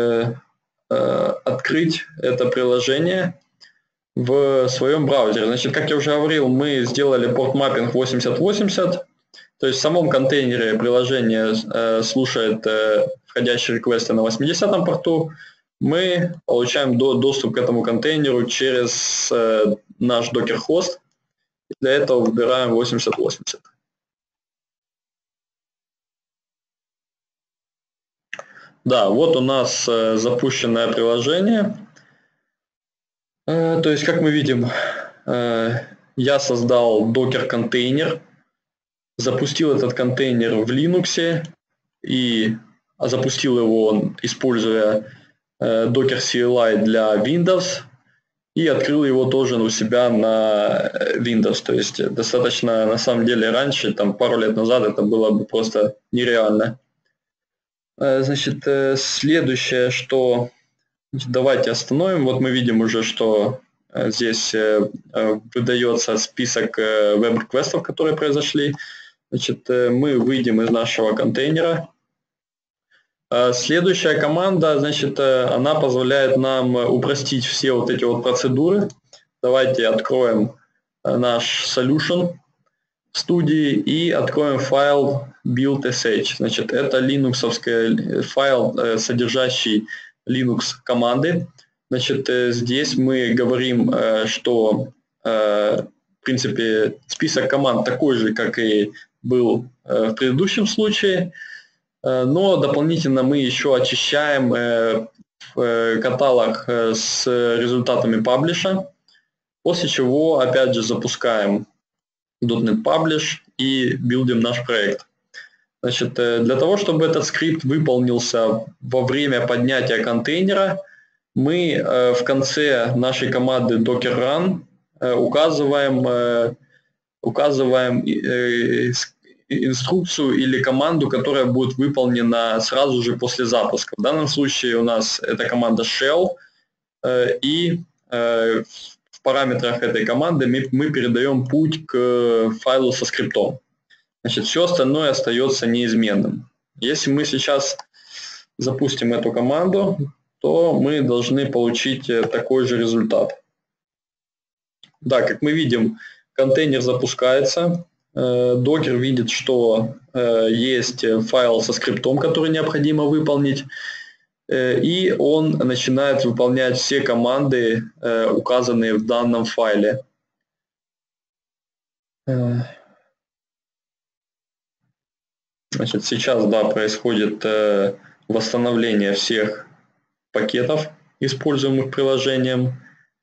открыть это приложение в своем браузере. Значит, как я уже говорил, мы сделали порт-маппинг 8080. То есть в самом контейнере приложение слушает входящие реквесты на 80-м порту. Мы получаем доступ к этому контейнеру через наш докер-хост. Для этого выбираем 8080. Да, вот у нас запущенное приложение. То есть, как мы видим, я создал докер-контейнер, запустил этот контейнер в Linux и запустил его, используя Docker CLI для Windows, и открыл его тоже у себя на Windows. То есть достаточно, на самом деле, раньше, там пару лет назад, это было бы просто нереально. Значит, следующее, что... Давайте остановим. Вот мы видим уже, что здесь выдается список веб-реквестов, которые произошли. Значит, мы выйдем из нашего контейнера. Следующая команда, значит, она позволяет нам упростить все вот эти вот процедуры. Давайте откроем наш solution в студии и откроем файл build.sh. Значит, это линуксовский файл, содержащий Linux команды. Значит, здесь мы говорим, что в принципе список команд такой же, как и был в предыдущем случае, но дополнительно мы еще очищаем каталог с результатами паблиша, после чего опять же запускаем .NET Publish и билдим наш проект. Значит, для того, чтобы этот скрипт выполнился во время поднятия контейнера, мы в конце нашей команды docker run указываем инструкцию или команду, которая будет выполнена сразу же после запуска. В данном случае у нас это команда shell, и в параметрах этой команды мы передаем путь к файлу со скриптом. Значит, все остальное остается неизменным. Если мы сейчас запустим эту команду, то мы должны получить такой же результат. Да, как мы видим, контейнер запускается, докер видит, что есть файл со скриптом, который необходимо выполнить, и он начинает выполнять все команды, указанные в данном файле. Значит, сейчас, да, происходит восстановление всех пакетов, используемых приложением.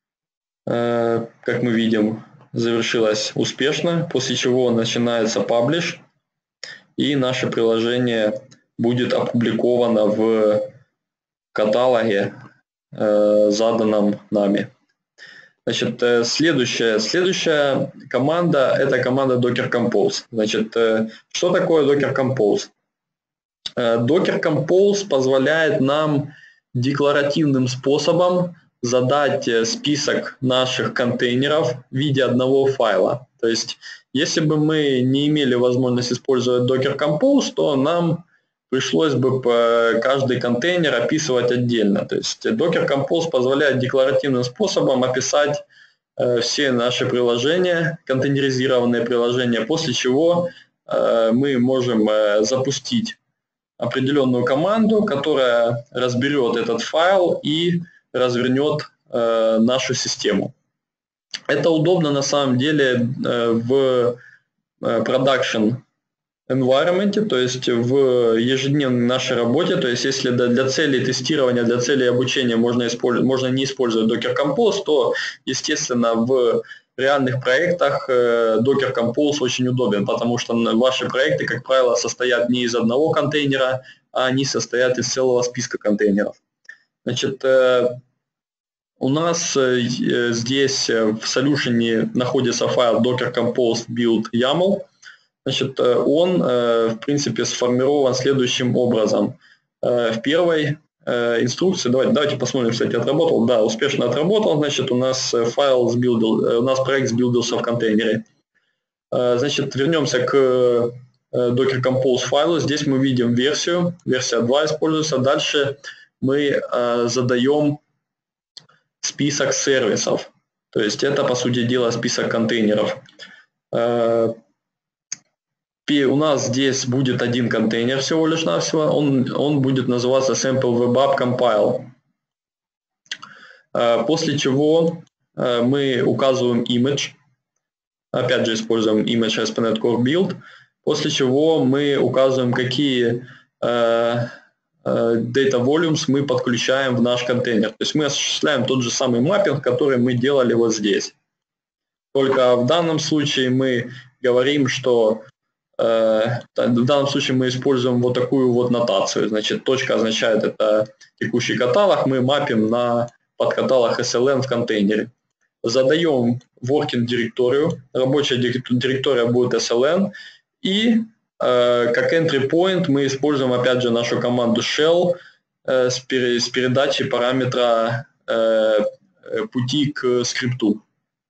Как мы видим, завершилось успешно, после чего начинается паблиш, и наше приложение будет опубликовано в каталоге, заданном нами. Значит, следующая команда – это команда Docker Compose. Значит, что такое Docker Compose? Docker Compose позволяет нам декларативным способом задать список наших контейнеров в виде одного файла. То есть, если бы мы не имели возможности использовать Docker Compose, то нам пришлось бы каждый контейнер описывать отдельно. То есть Docker Compose позволяет декларативным способом описать все наши приложения, контейнеризированные приложения, после чего мы можем запустить определенную команду, которая разберет этот файл и развернет нашу систему. Это удобно на самом деле в продакшн environment, то есть в ежедневной нашей работе. То есть если для целей тестирования, для целей обучения можно не использовать Docker Compose, то, естественно, в реальных проектах Docker Compose очень удобен, потому что ваши проекты, как правило, состоят не из одного контейнера, а они состоят из целого списка контейнеров. Значит, у нас здесь в solution находится файл Docker Compose build YAML. Значит, он, в принципе, сформирован следующим образом. В первой инструкции, давайте посмотрим, кстати, отработал. Да, успешно отработал. Значит, у нас проект сбилдился в контейнере. Значит, вернемся к Docker Compose файлу. Здесь мы видим версия 2 используется. Дальше мы задаем список сервисов. То есть это, по сути дела, список контейнеров. У нас здесь будет один контейнер всего лишь навсего, он будет называться sample web app compile. После чего мы указываем image, опять же используем image ASP.NET Core Build, после чего мы указываем, какие data volumes мы подключаем в наш контейнер. То есть мы осуществляем тот же самый маппинг, который мы делали вот здесь. Только в данном случае мы говорим, что в данном случае мы используем вот такую вот нотацию. Значит, точка означает это текущий каталог, мы маппим на подкаталог SLN в контейнере. Задаем working директорию, рабочая директория будет SLN, и как entry point мы используем опять же нашу команду shell с передачей параметра пути к скрипту.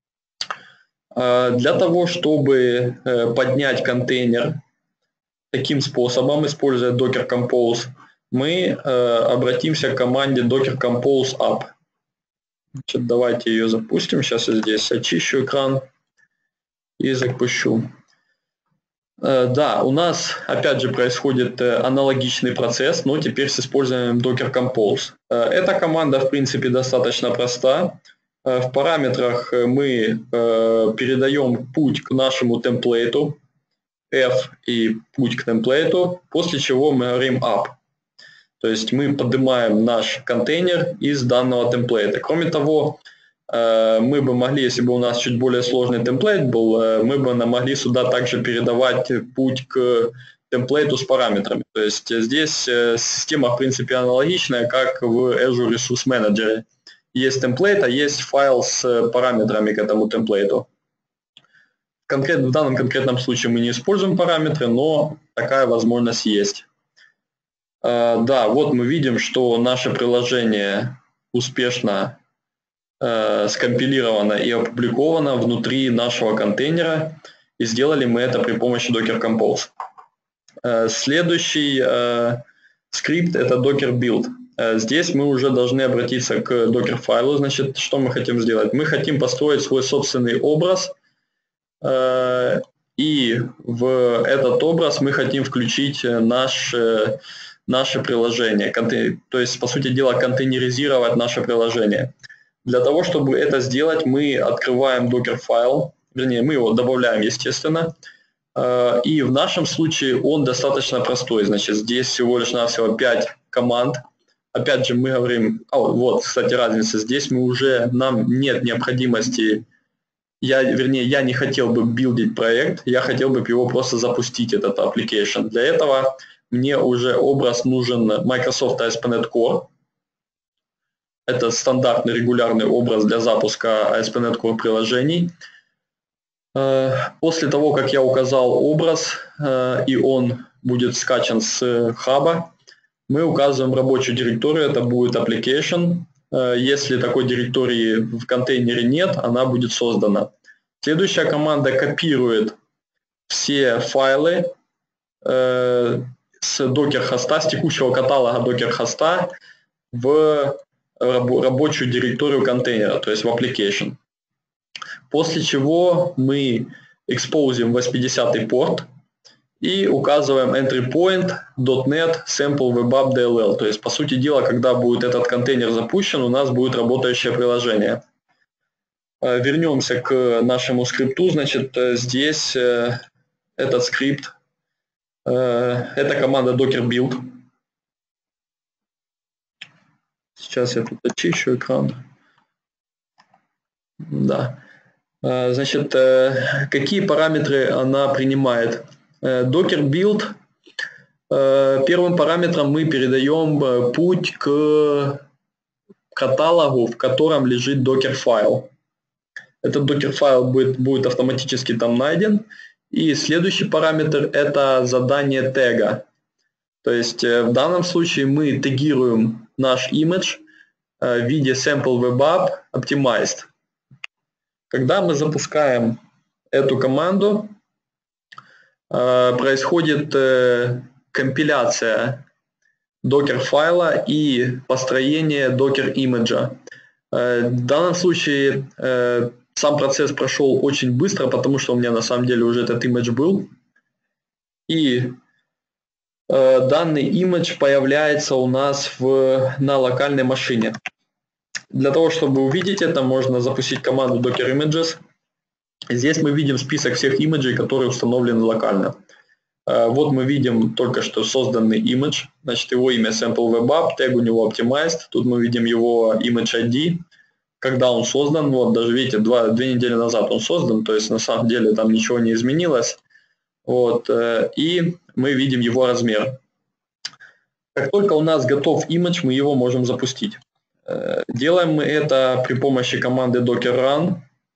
Для того, чтобы поднять контейнер таким способом, используя Docker Compose, мы обратимся к команде Docker Compose Up. Значит, давайте ее запустим. Сейчас я здесь очищу экран и запущу. Да, у нас опять же происходит аналогичный процесс, но теперь с использованием Docker Compose. Эта команда, в принципе, достаточно проста. В параметрах мы передаем путь к нашему темплейту, F и путь к темплейту, после чего мы говорим up. То есть мы поднимаем наш контейнер из данного темплейта. Кроме того, мы бы могли, если бы у нас чуть более сложный темплейт был, мы бы могли сюда также передавать путь к темплейту с параметрами. То есть здесь система, в принципе, аналогичная, как в Azure Resource Manager. Есть темплейт, а есть файл с параметрами к этому темплейту. В данном конкретном случае мы не используем параметры, но такая возможность есть. Да, вот мы видим, что наше приложение успешно скомпилировано и опубликовано внутри нашего контейнера, и сделали мы это при помощи Docker Compose. Следующий скрипт – это Docker Build. Здесь мы уже должны обратиться к Docker файлу. Значит, что мы хотим сделать? Мы хотим построить свой собственный образ И в этот образ мы хотим включить наше приложение, то есть, по сути дела, контейнеризировать наше приложение. Для того, чтобы это сделать, мы открываем докер-файл, вернее, мы его добавляем, естественно, и в нашем случае он достаточно простой, значит, здесь всего лишь навсего 5 команд. Опять же, мы говорим, вот, кстати, разница, здесь нам нет необходимости, я не хотел бы билдить проект, я хотел бы его просто запустить, этот application. Для этого мне уже образ нужен Microsoft ASP.NET Core. Это стандартный регулярный образ для запуска ASP.NET Core приложений. После того, как я указал образ, и он будет скачан с хаба, мы указываем рабочую директорию, это будет application. Если такой директории в контейнере нет, она будет создана. Следующая команда копирует все файлы с докер-хоста, с текущего каталога докер-хоста в рабочую директорию контейнера, то есть в application. После чего мы экспозим 80-й порт и указываем entry point .NET sample web app DLL. То есть, по сути дела, когда будет этот контейнер запущен, у нас будет работающее приложение. Вернемся к нашему скрипту. Значит, здесь этот скрипт, это команда docker build. Сейчас я тут очищу экран. Да. Значит, какие параметры она принимает? Docker build. Первым параметром мы передаем путь к каталогу, в котором лежит docker файл. Этот docker файл будет автоматически там найден. И следующий параметр – это задание тега. То есть в данном случае мы тегируем наш image в виде sample web app optimized. Когда мы запускаем эту команду, происходит компиляция докер-файла и построение докер-имиджа. В данном случае сам процесс прошел очень быстро, потому что у меня на самом деле уже этот имидж был. И данный имидж появляется у нас на локальной машине. Для того, чтобы увидеть это, можно запустить команду docker images. Здесь мы видим список всех имиджей, которые установлены локально. Вот мы видим только что созданный имидж, значит, его имя sample web app, тег у него optimized. Тут мы видим его image ID, когда он создан. Вот даже видите, 2 недели назад он создан, то есть на самом деле там ничего не изменилось. Вот, и мы видим его размер. Как только у нас готов имидж, мы его можем запустить. Делаем мы это при помощи команды docker run.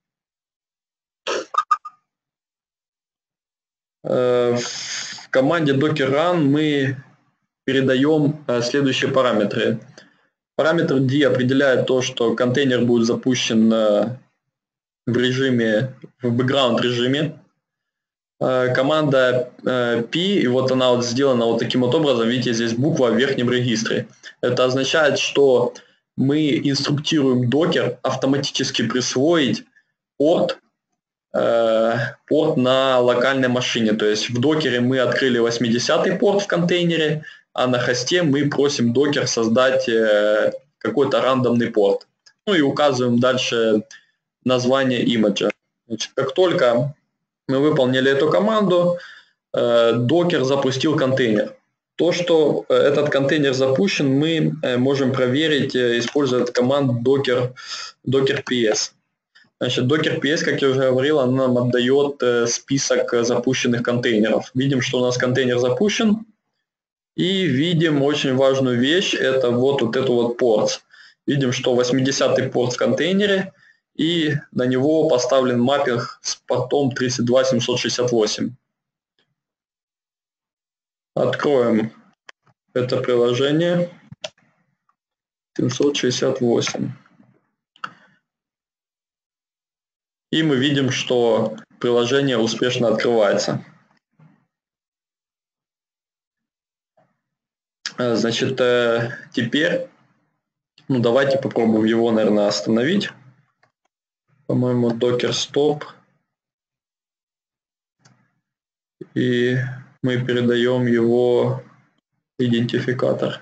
В команде docker run мы передаем следующие параметры. Параметр D определяет то, что контейнер будет запущен в background режиме. Команда P, и вот она вот сделана вот таким вот образом, видите, здесь буква в верхнем регистре. Это означает, что мы инструктируем докер автоматически присвоить порт на локальной машине. То есть в докере мы открыли 80-й порт в контейнере, а на хосте мы просим докер создать какой-то рандомный порт. Ну и указываем дальше название имиджа. Значит, как только мы выполнили эту команду, докер запустил контейнер. То, что этот контейнер запущен, мы можем проверить, используя команду docker ps. Значит, docker ps, как я уже говорил, она нам отдает список запущенных контейнеров. Видим, что у нас контейнер запущен. И видим очень важную вещь, это вот эту вот порт. Видим, что 80-й порт в контейнере, и на него поставлен маппинг с портом 32768. Откроем это приложение. 768. И мы видим, что приложение успешно открывается. Значит, теперь, давайте попробуем его, наверное, остановить. По-моему, docker stop. и мы передаем его идентификатор.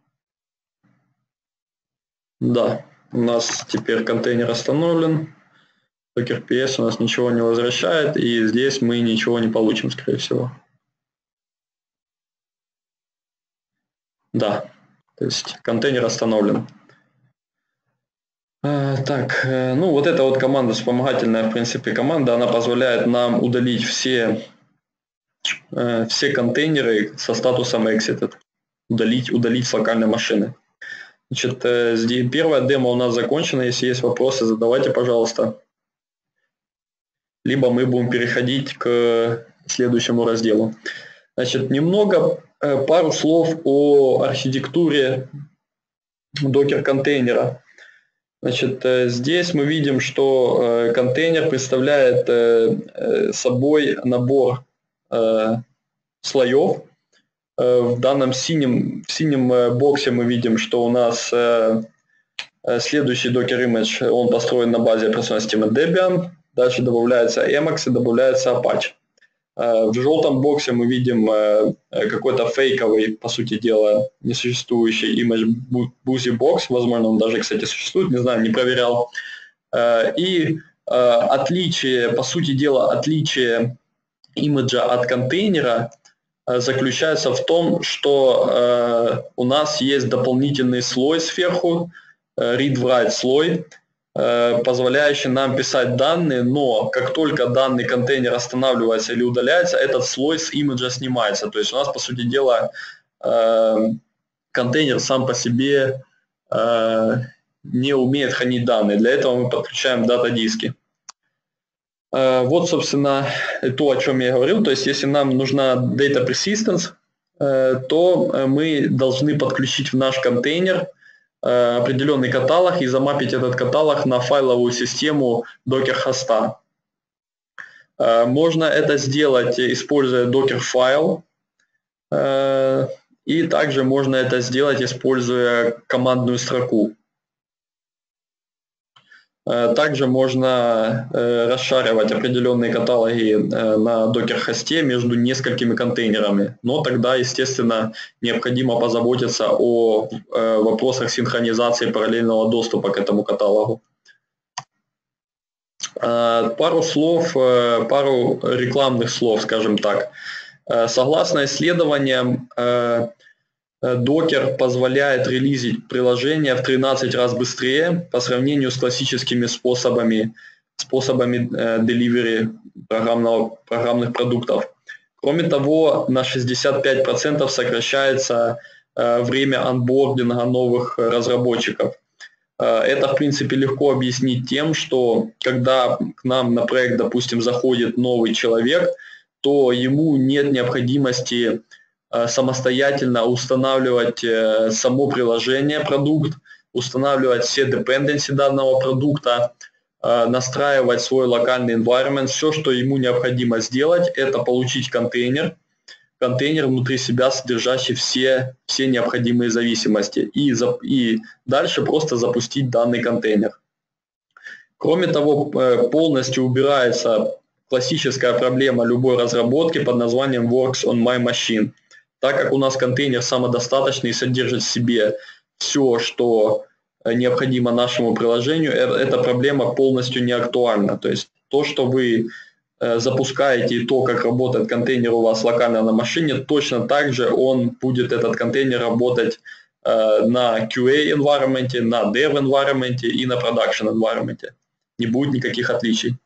Да, у нас теперь контейнер остановлен. Docker PS у нас ничего не возвращает, и здесь мы ничего не получим, скорее всего. Да, то есть контейнер остановлен. Так, ну вот эта вот команда, вспомогательная, в принципе, команда, она позволяет нам удалить все контейнеры со статусом exited, удалить с локальной машины. Значит, здесь первая демо у нас закончена. Если есть вопросы, задавайте, пожалуйста. Либо мы будем переходить к следующему разделу. Значит, пару слов о архитектуре докер-контейнера. Значит, здесь мы видим, что контейнер представляет собой набор слоев. В данном синем боксе мы видим, что у нас следующий Docker Image, он построен на базе операционной системы Debian. Дальше добавляется Emacs и добавляется Apache. В желтом боксе мы видим какой-то фейковый, по сути дела, несуществующий image BusyBox. Возможно, он даже, кстати, существует, не знаю, не проверял. И отличие, по сути дела, отличие имиджа от контейнера заключается в том, что у нас есть дополнительный слой сверху, read-write слой, позволяющий нам писать данные, но как только данный контейнер останавливается или удаляется, этот слой с имиджа снимается. То есть у нас, по сути дела, контейнер сам по себе не умеет хранить данные. Для этого мы подключаем дата-диски. Вот, собственно, то, о чем я говорил. То есть если нам нужна data persistence, то мы должны подключить в наш контейнер определенный каталог и замапить этот каталог на файловую систему Docker-хоста. Можно это сделать, используя Docker-файл, и также можно это сделать, используя командную строку. Также можно расшаривать определенные каталоги на Docker-хосте между несколькими контейнерами. Но тогда, естественно, необходимо позаботиться о вопросах синхронизации параллельного доступа к этому каталогу. Пару рекламных слов, скажем так. Согласно исследованиям, Docker позволяет релизить приложение в 13 раз быстрее по сравнению с классическими способами delivery программных продуктов. Кроме того, на 65% сокращается время анбординга новых разработчиков. Это, в принципе, легко объяснить тем, что когда к нам на проект, допустим, заходит новый человек, то ему нет необходимости самостоятельно устанавливать само приложение, продукт, устанавливать все dependency данного продукта, настраивать свой локальный environment. Все, что ему необходимо сделать, это получить контейнер внутри себя, содержащий все необходимые зависимости, и дальше просто запустить данный контейнер. Кроме того, полностью убирается классическая проблема любой разработки под названием Works on my machine. Так как у нас контейнер самодостаточный и содержит в себе все, что необходимо нашему приложению, эта проблема полностью не актуальна. То есть то, что вы запускаете, и то, как работает контейнер у вас локально на машине, точно так же этот контейнер работать на QA environment, на Dev environment и на Production environment. Не будет никаких отличий.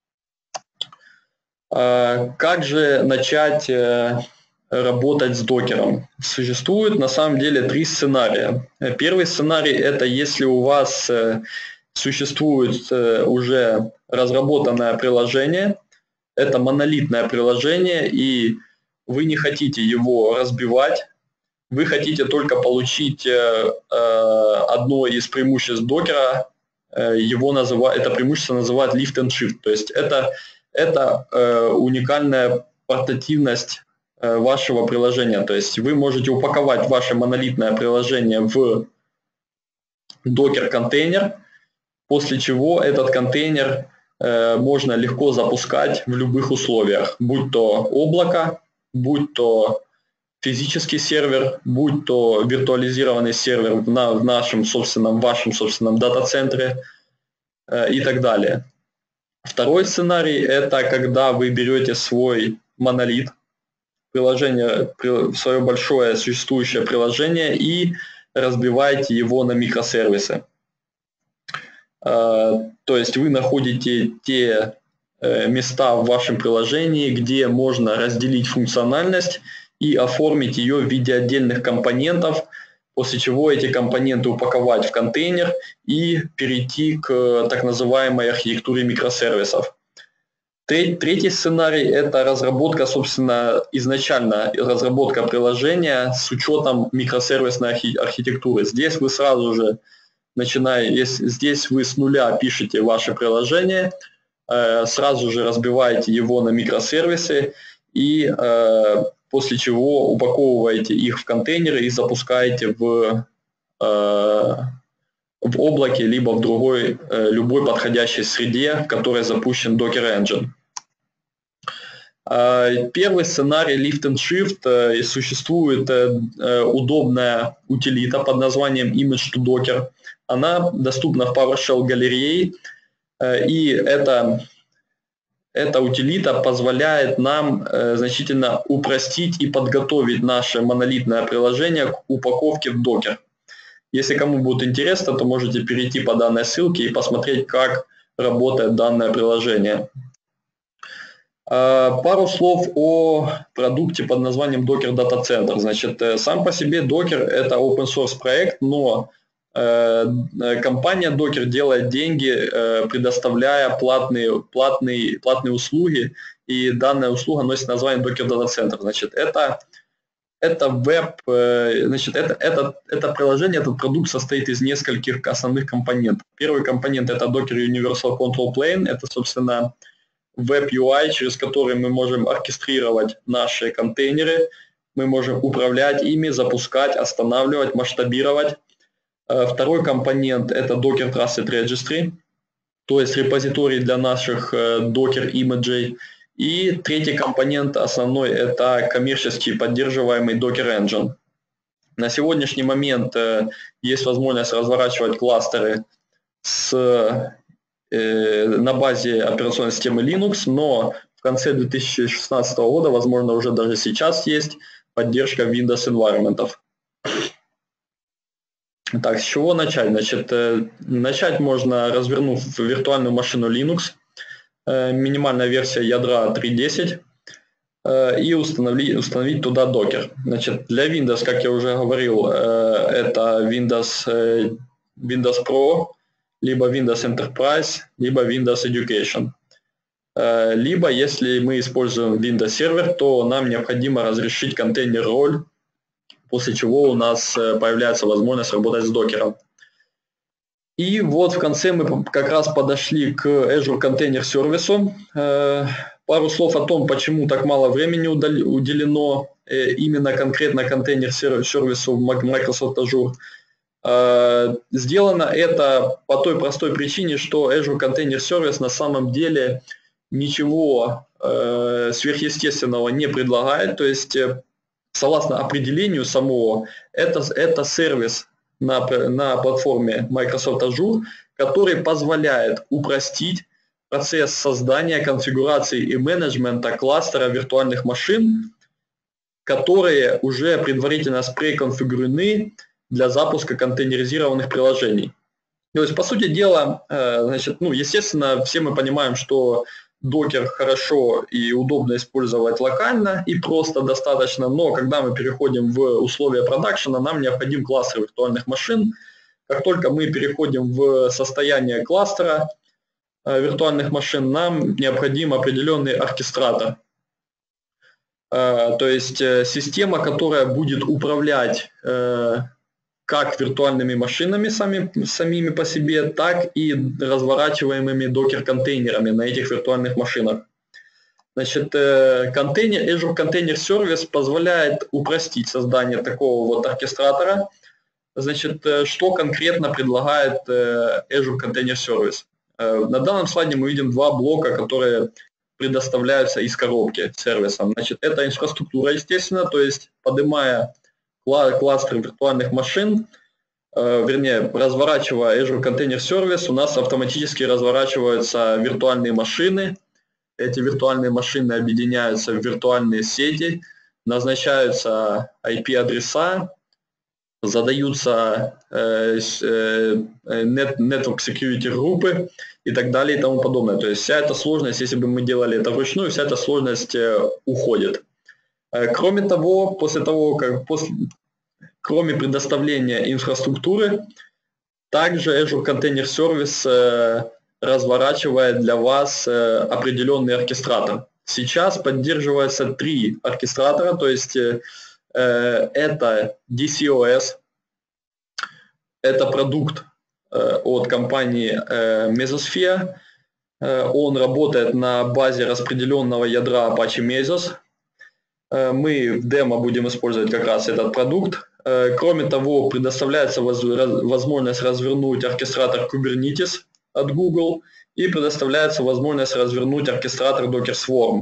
Как же начать работать с докером? Существует на самом деле 3 сценария. Первый сценарий – это если у вас существует уже разработанное приложение, это монолитное приложение, и вы не хотите его разбивать, вы хотите только получить одно из преимуществ докера, это преимущество называют lift and shift, то есть это уникальная портативность вашего приложения. То есть вы можете упаковать ваше монолитное приложение в докер-контейнер, после чего этот контейнер можно легко запускать в любых условиях, будь то облако, будь то физический сервер, будь то виртуализированный сервер в нашем собственном, вашем собственном дата-центре и так далее. Второй сценарий – это когда вы берете свой монолит, приложение, свое большое существующее приложение и разбиваете его на микросервисы. То есть вы находите те места в вашем приложении, где можно разделить функциональность и оформить ее в виде отдельных компонентов, после чего эти компоненты упаковать в контейнер и перейти к так называемой архитектуре микросервисов. Третий сценарий – это разработка, собственно, изначально разработка приложения с учетом микросервисной архитектуры. Здесь вы сразу же здесь вы с нуля пишете ваше приложение, сразу же разбиваете его на микросервисы и после чего упаковываете их в контейнеры и запускаете в облаке, либо в другой, любой подходящей среде, в которой запущен Docker Engine. Первый сценарий Lift and Shift, и существует удобная утилита под названием Image to Docker. Она доступна в PowerShell галерее, и эта утилита позволяет нам значительно упростить и подготовить наше монолитное приложение к упаковке в Docker. Если кому будет интересно, то можете перейти по данной ссылке и посмотреть, как работает данное приложение. Пару слов о продукте под названием Docker Data Center. Значит, сам по себе Docker – это open source проект, но компания Docker делает деньги, предоставляя платные услуги, и данная услуга носит название Docker Data Center. Значит, это веб, значит, это приложение, этот продукт состоит из нескольких основных компонентов. Первый компонент – это Docker Universal Control Plane, это, собственно, веб-UI, через который мы можем оркестрировать наши контейнеры, мы можем управлять ими, запускать, останавливать, масштабировать. Второй компонент – это Docker Trusted Registry, то есть репозиторий для наших Docker-имиджей. И третий компонент основной – это коммерчески поддерживаемый Docker Engine. На сегодняшний момент есть возможность разворачивать кластеры на базе операционной системы Linux, но в конце 2016 года, возможно, уже даже сейчас есть поддержка Windows environment. Так, с чего начать? Значит, начать можно, развернув виртуальную машину Linux, минимальная версия ядра 3.10, и установить туда Docker. Значит, для Windows, как я уже говорил, это Windows Pro, либо Windows Enterprise, либо Windows Education. Либо, если мы используем Windows Server, то нам необходимо разрешить контейнер роль, после чего у нас появляется возможность работать с докером. И вот в конце мы как раз подошли к Azure Container Service. Пару слов о том, почему так мало времени уделено именно конкретно контейнер-сервису в Microsoft Azure. Сделано это по той простой причине, что Azure Container Service на самом деле ничего сверхъестественного не предлагает, то есть согласно определению самого, это сервис на платформе Microsoft Azure, который позволяет упростить процесс создания, конфигурации и менеджмента кластера виртуальных машин, которые уже предварительно преконфигурены для запуска контейнеризированных приложений. То есть, по сути дела, значит, естественно, все мы понимаем, что Docker хорошо и удобно использовать локально и просто достаточно, но когда мы переходим в условия продакшена, нам необходим кластер виртуальных машин. Как только мы переходим в состояние кластера виртуальных машин, нам необходим определенный оркестратор. То есть система, которая будет управлять как виртуальными машинами самими по себе, так и разворачиваемыми докер-контейнерами на этих виртуальных машинах. Значит, Azure Container Service позволяет упростить создание такого вот оркестратора. Значит, что конкретно предлагает Azure Container Service? На данном слайде мы видим два блока, которые предоставляются из коробки сервисом. Значит, это инфраструктура, естественно, то есть поднимая кластер виртуальных машин, вернее, разворачивая Azure Container Service, у нас автоматически разворачиваются виртуальные машины. Эти виртуальные машины объединяются в виртуальные сети, назначаются IP-адреса, задаются network security группы и так далее и тому подобное. То есть вся эта сложность, если бы мы делали это вручную, вся эта сложность уходит. Кроме того, кроме предоставления инфраструктуры, также Azure Container Service разворачивает для вас определенный оркестратор. Сейчас поддерживается 3 оркестратора, то есть это DCOS, это продукт от компании Mesosphere. Он работает на базе распределенного ядра Apache Mesos. Мы в демо будем использовать как раз этот продукт. Кроме того, предоставляется возможность развернуть оркестратор Kubernetes от Google и предоставляется возможность развернуть оркестратор Docker Swarm.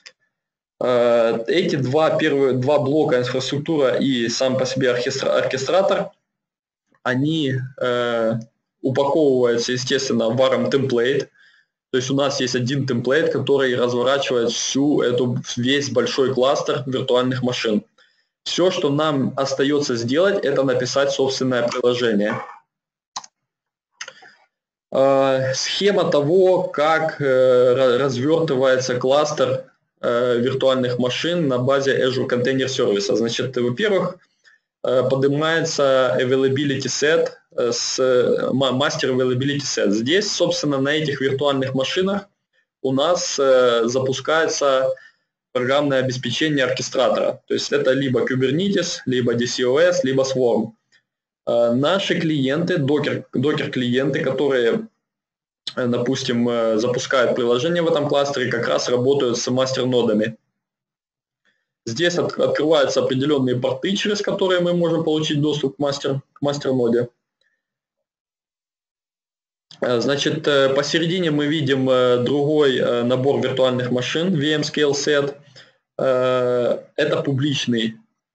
Эти два блока, инфраструктура и сам по себе оркестратор, они упаковываются, естественно, в ARM template. То есть у нас есть один темплейт, который разворачивает весь большой кластер виртуальных машин. Все, что нам остается сделать, это написать собственное приложение. Схема того, как развертывается кластер виртуальных машин на базе Azure Container Service. Значит, во-первых, поднимается availability set, master availability set. Здесь, собственно, на этих виртуальных машинах у нас запускается программное обеспечение оркестратора. То есть это либо Kubernetes, либо DCOS, либо Swarm. Наши клиенты, докер-клиенты, которые, допустим, запускают приложение в этом кластере, как раз работают с мастер-нодами. Здесь открываются определенные порты, через которые мы можем получить доступ к мастер-ноде. Значит, посередине мы видим другой набор виртуальных машин, VMscale Set. Это публичный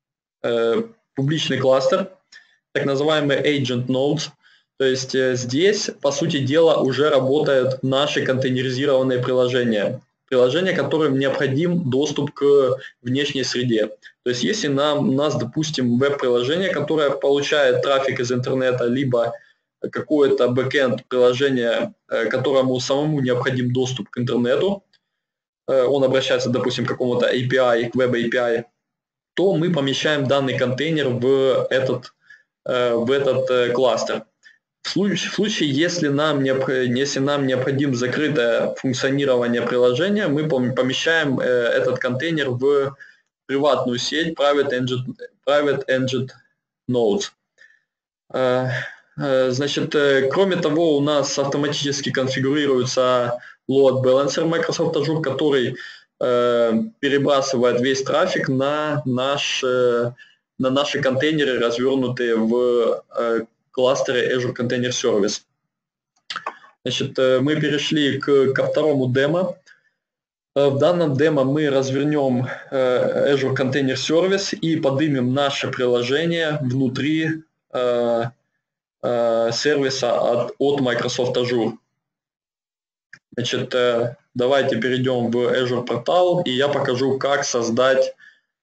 кластер, так называемый Agent Nodes. То есть здесь, по сути дела, уже работают наши контейнеризированные приложения, которым необходим доступ к внешней среде. То есть если у нас, допустим, веб-приложение, которое получает трафик из интернета, либо какое-то бэкэнд приложение, которому самому необходим доступ к интернету, он обращается, допустим, к какому-то API, к веб-API, то мы помещаем данный контейнер в этот кластер. В случае, если нам необходимо закрытое функционирование приложения, мы помещаем этот контейнер в приватную сеть Private Engine Nodes. Значит, кроме того, у нас автоматически конфигурируется load balancer Microsoft Azure, который перебрасывает весь трафик на наши контейнеры, развернутые в кластере Azure Container Service. Значит, мы перешли ко второму демо. В данном демо мы развернем Azure Container Service и поднимем наше приложение внутри сервиса от Microsoft Azure. Значит, давайте перейдем в Azure портал, и я покажу, как создать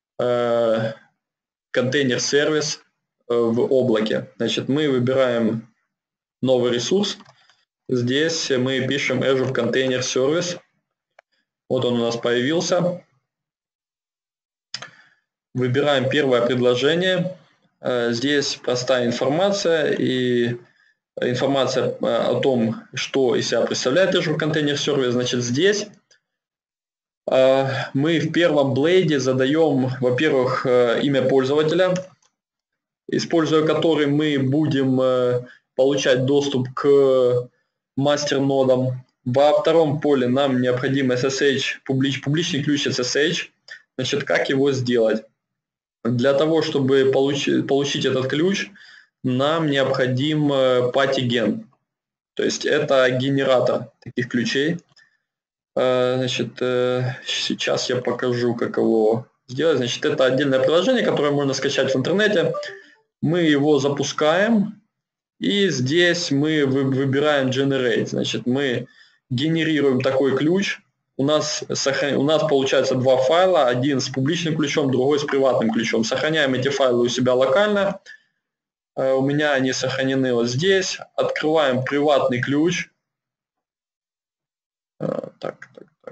контейнер-сервис в облаке. Значит, мы выбираем новый ресурс. Здесь мы пишем Azure Container Service. Вот он у нас появился. Выбираем первое предложение. Здесь простая информация и информация о том, что из себя представляет Azure Container Service. Значит, здесь мы в первом блейде задаем, во-первых, имя пользователя, используя который мы будем получать доступ к мастер-нодам. Во втором поле нам необходим SSH, публичный ключ SSH. Значит, как его сделать? Для того, чтобы получить этот ключ, нам необходим патиген. То есть это генератор таких ключей. Значит, сейчас я покажу, как его сделать. Значит, это отдельное приложение, которое можно скачать в интернете. Мы его запускаем, и здесь мы выбираем Generate. Значит, мы генерируем такой ключ. У нас получается два файла, один с публичным ключом, другой с приватным ключом. Сохраняем эти файлы у себя локально. У меня они сохранены вот здесь. Открываем приватный ключ. Так.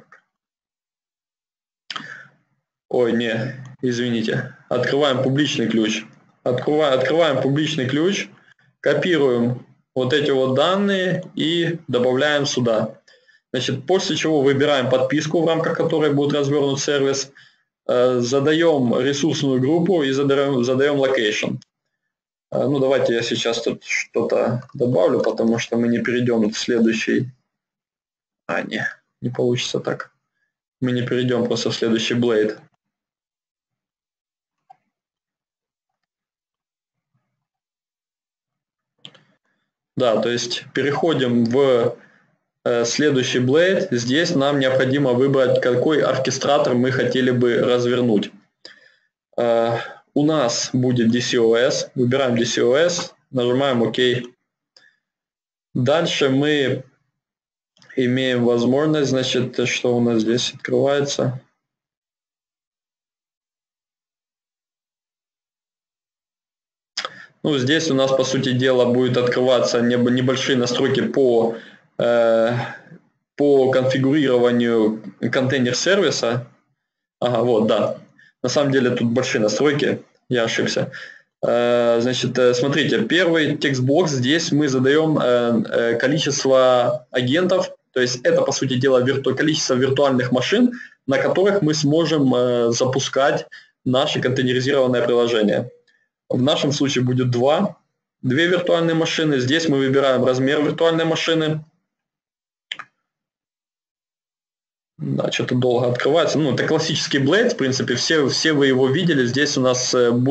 Ой, не, извините. Открываем публичный ключ. Открываем публичный ключ, копируем вот эти вот данные и добавляем сюда. Значит, после чего выбираем подписку, в рамках которой будет развернут сервис, задаем ресурсную группу и задаем location. Ну, давайте я сейчас тут что-то добавлю, потому что мы не перейдем в следующий... не получится так. Мы не перейдем просто в следующий Blade. Да, то есть переходим в следующий Blade. Здесь нам необходимо выбрать, какой оркестратор мы хотели бы развернуть. У нас будет DCOS. Выбираем DCOS, нажимаем ОК. Дальше мы имеем возможность, значит, что у нас здесь открывается. Ну, здесь у нас, по сути дела, будет открываться небольшие настройки по конфигурированию контейнер-сервиса. Ага, вот, да. На самом деле тут большие настройки, я ошибся. Значит, смотрите, первый текстбокс, здесь мы задаем количество агентов, то есть это, по сути дела, количество виртуальных машин, на которых мы сможем запускать наше контейнеризированное приложение. В нашем случае будет две виртуальные машины. Здесь мы выбираем размер виртуальной машины. Да, что-то долго открывается. Ну, это классический Blade, в принципе, все вы его видели. Здесь у нас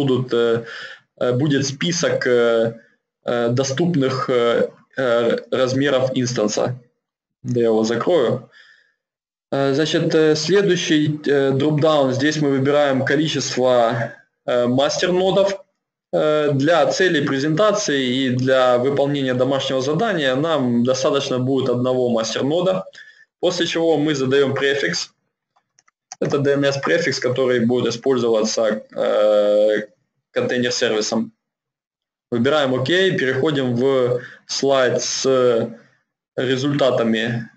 будет список доступных размеров инстанса. Да, я его закрою. Значит, следующий дропдаун. Здесь мы выбираем количество мастер-нодов. Для целей презентации и для выполнения домашнего задания нам достаточно будет одного мастер-нода. После чего мы задаем префикс. Это DNS-префикс, который будет использоваться контейнер-сервисом. Выбираем ОК, переходим в слайд с результатами,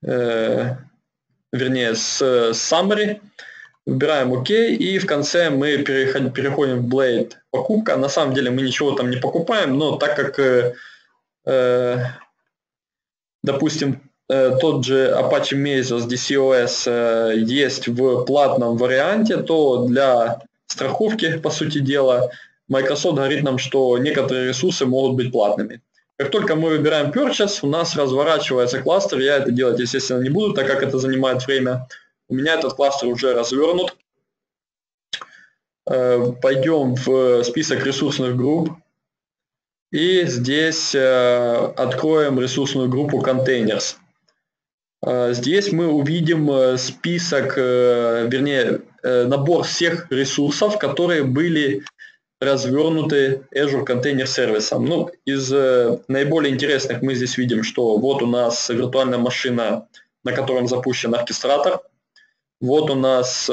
вернее, с summary. Выбираем ОК, и в конце мы переходим в Blade покупка. На самом деле мы ничего там не покупаем, но так как, допустим, тот же Apache Mesos DCOS есть в платном варианте, то для страховки, по сути дела, Microsoft говорит нам, что некоторые ресурсы могут быть платными. Как только мы выбираем Purchase, у нас разворачивается кластер. Я это делать, естественно, не буду, так как это занимает время. У меня этот кластер уже развернут. Пойдем в список ресурсных групп. И здесь откроем ресурсную группу Containers. Здесь мы увидим список, вернее, набор всех ресурсов, которые были развернуты Azure Container сервисом. Ну, из наиболее интересных мы здесь видим, что вот у нас виртуальная машина, на котором запущен оркестратор. Вот у нас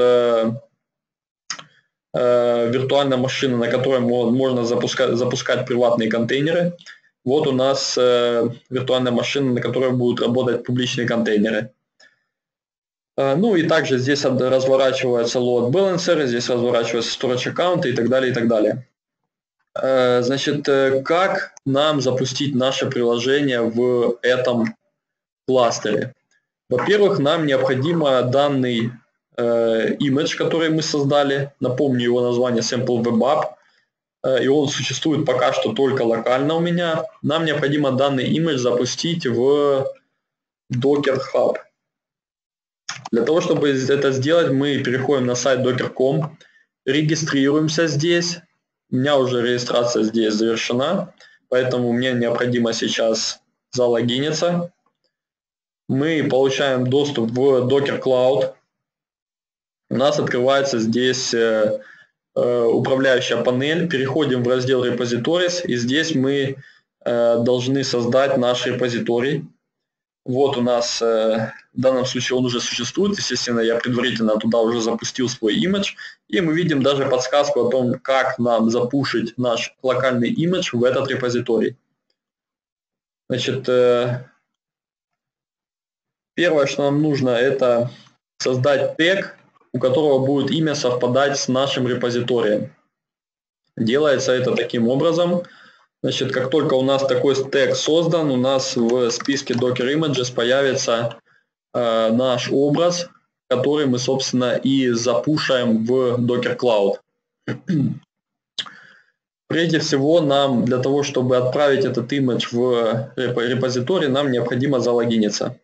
виртуальная машина, на которой можно запускать приватные контейнеры. Вот у нас виртуальная машина, на которой будут работать публичные контейнеры. Ну и также здесь разворачивается load balancer, здесь разворачивается storage аккаунты и так далее, и так далее. Значит, как нам запустить наше приложение в этом кластере? Во-первых, нам необходимо данный image, который мы создали, напомню его название Sample Web App, и он существует пока что только локально у меня. Нам необходимо данный image запустить в Docker Hub. Для того, чтобы это сделать, мы переходим на сайт docker.com, регистрируемся здесь. У меня уже регистрация здесь завершена, поэтому мне необходимо сейчас залогиниться. Мы получаем доступ в Docker Cloud. У нас открывается здесь управляющая панель. Переходим в раздел Repositories, и здесь мы должны создать наш репозиторий. Вот у нас, в данном случае он уже существует, естественно, я предварительно туда уже запустил свой имидж, и мы видим даже подсказку о том, как нам запушить наш локальный имидж в этот репозиторий. Значит, первое, что нам нужно, это создать тег, у которого будет имя совпадать с нашим репозиторием. Делается это таким образом. Значит, как только у нас такой тег создан, у нас в списке Docker Images появится наш образ, который мы, собственно, и запушаем в Docker Cloud. Прежде всего, нам для того, чтобы отправить этот имидж в репозиторий, нам необходимо залогиниться.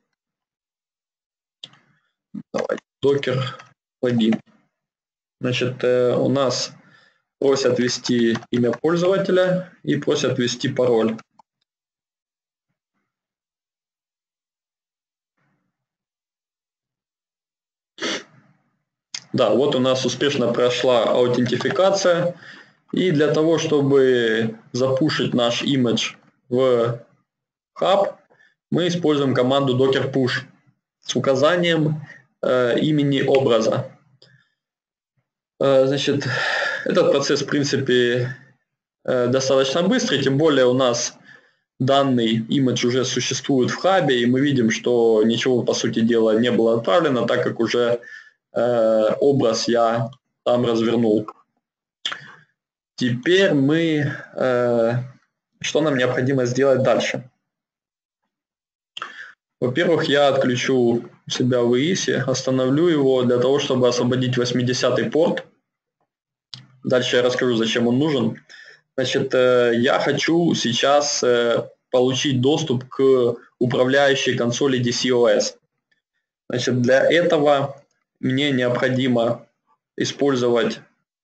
Давайте, Docker логин. Значит, у нас просят ввести имя пользователя и просят ввести пароль. Да, вот у нас успешно прошла аутентификация. И для того, чтобы запушить наш имидж в хаб, мы используем команду docker push с указанием имени образа. Значит, этот процесс, в принципе, достаточно быстрый, тем более у нас данный имидж уже существует в хабе, и мы видим, что ничего, по сути дела, не было отправлено, так как уже образ я там развернул. Теперь мы, что нам необходимо сделать дальше? Во-первых, я отключу себя в EIS, остановлю его для того, чтобы освободить 80-й порт. Дальше я расскажу, зачем он нужен. Значит, я хочу сейчас получить доступ к управляющей консоли DCOS. Значит, для этого мне необходимо использовать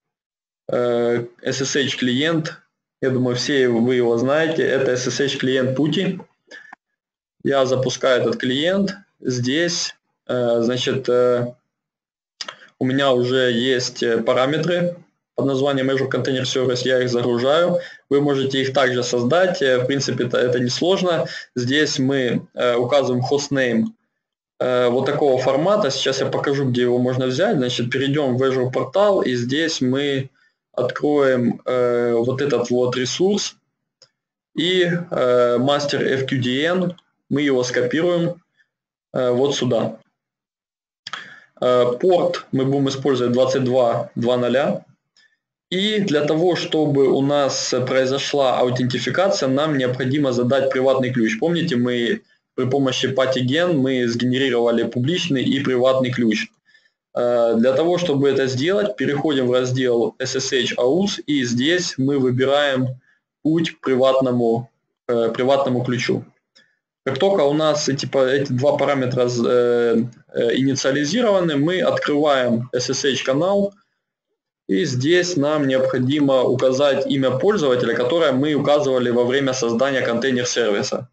SSH-клиент. Я думаю, все вы его знаете. Это SSH-клиент PuTTY. Я запускаю этот клиент. Здесь, значит, у меня уже есть параметры под названием Azure Container Service. Я их загружаю. Вы можете их также создать. В принципе, это несложно. Здесь мы указываем hostname вот такого формата. Сейчас я покажу, где его можно взять. Значит, перейдем в Azure портал, и здесь мы откроем вот этот вот ресурс и мастер FQDN. Мы его скопируем вот сюда. Порт мы будем использовать 22.2.0. И для того, чтобы у нас произошла аутентификация, нам необходимо задать приватный ключ. Помните, мы при помощи PuTTY мы сгенерировали публичный и приватный ключ. Для того, чтобы это сделать, переходим в раздел SSH AUTH, и здесь мы выбираем путь к приватному ключу. Как только у нас эти два параметра инициализированы, мы открываем SSH-канал, и здесь нам необходимо указать имя пользователя, которое мы указывали во время создания контейнер-сервиса.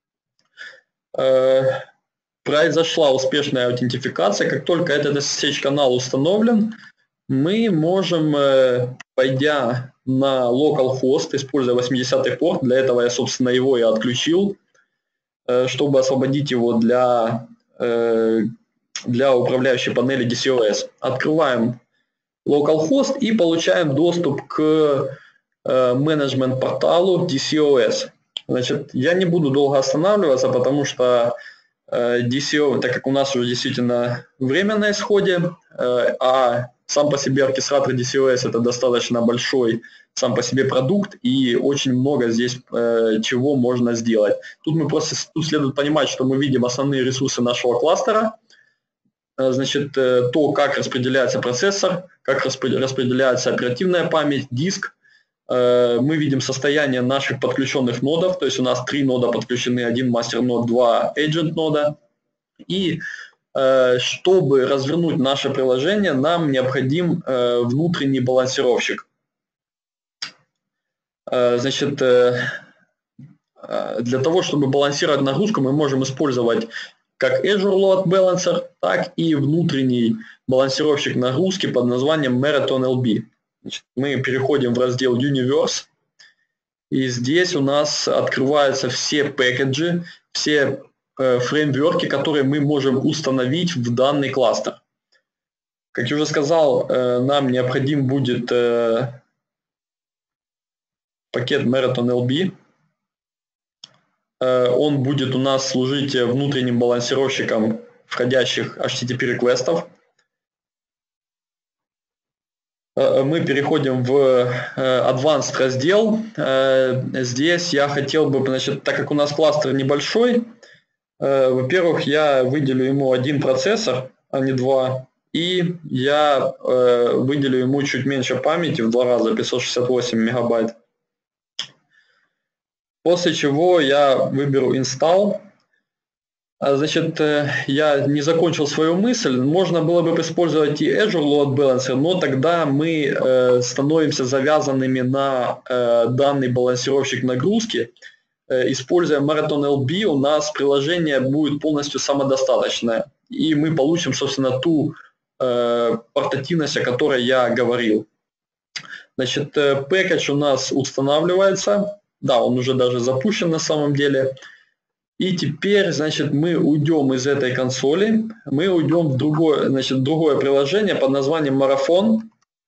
Произошла успешная аутентификация. Как только этот SSH-канал установлен, мы можем, пойдя на localhost, используя 80-й порт, для этого я, собственно, его и отключил, чтобы освободить его для управляющей панели DCOS. Открываем localhost и получаем доступ к менеджмент-порталу DCOS. Значит, я не буду долго останавливаться, потому что DCO, так как у нас уже действительно время на исходе, а сам по себе оркестратор DCOS это достаточно большой сам по себе продукт, и очень много здесь чего можно сделать. Тут следует понимать, что мы видим основные ресурсы нашего кластера. Значит, то, как распределяется процессор, как распределяется оперативная память, диск. Мы видим состояние наших подключенных нодов, то есть у нас 3 нода подключены, 1 мастер-нод, 2 agent-нода. И чтобы развернуть наше приложение, нам необходим внутренний балансировщик. Значит, для того, чтобы балансировать нагрузку, мы можем использовать как Azure Load Balancer, так и внутренний балансировщик нагрузки под названием Marathon LB. Значит, мы переходим в раздел Universe, и здесь у нас открываются все пэкэджи, все фреймворки, которые мы можем установить в данный кластер. Как я уже сказал, нам необходим будет пакет Marathon LB. Он будет у нас служить внутренним балансировщиком входящих HTTP реквестов. Мы переходим в Advanced раздел. Здесь я хотел бы, значит, так как у нас кластер небольшой, во-первых, я выделю ему один процессор, а не два, и я выделю ему чуть меньше памяти, в 2 раза, 568 мегабайт. После чего я выберу Install. Значит, я не закончил свою мысль. Можно было бы использовать и Azure Load Balancer, но тогда мы становимся завязанными на данный балансировщик нагрузки. Используя Marathon LB, у нас приложение будет полностью самодостаточное. И мы получим, собственно, ту портативность, о которой я говорил. Значит, пэкэдж у нас устанавливается. Да, он уже даже запущен на самом деле. И теперь, значит, мы уйдем из этой консоли, мы уйдем в другое, значит, другое приложение под названием Marathon.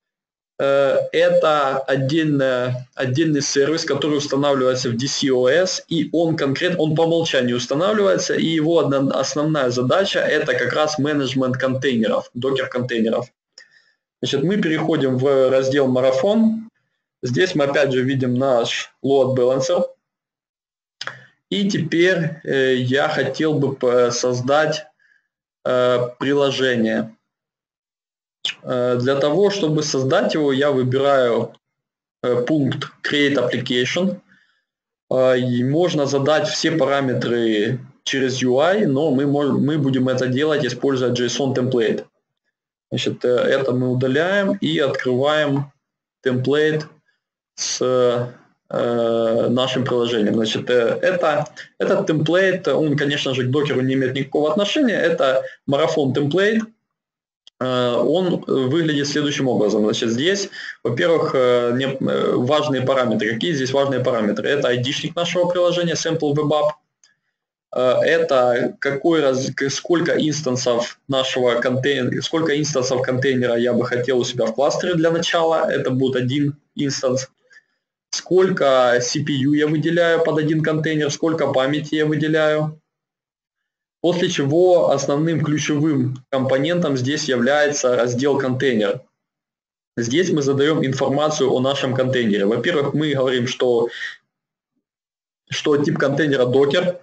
Это отдельный сервис, который устанавливается в DCOS, и он по умолчанию устанавливается, и его основная задача это как раз менеджмент контейнеров, докер-контейнеров. Значит, мы переходим в раздел Marathon. Здесь мы опять же видим наш Load Balancer. И теперь я хотел бы создать приложение. Для того, чтобы создать его, я выбираю пункт Create Application. И можно задать все параметры через UI, но мы будем это делать, используя JSON template. Значит, это мы удаляем и открываем темплейт с нашим приложением. Значит, этот темплейт, он, конечно же, к докеру не имеет никакого отношения. Это Marathon темплейт. Он выглядит следующим образом. Значит, здесь, во-первых, важные параметры. Какие здесь важные параметры? Это ID-шник нашего приложения, Sample Web App. Это сколько инстансов нашего контейнера, сколько инстансов контейнера я бы хотел у себя в кластере для начала. Это будет один инстанс. Сколько CPU я выделяю под один контейнер, сколько памяти я выделяю. После чего основным ключевым компонентом здесь является раздел контейнер. Здесь мы задаем информацию о нашем контейнере. Во-первых, мы говорим, что тип контейнера Docker.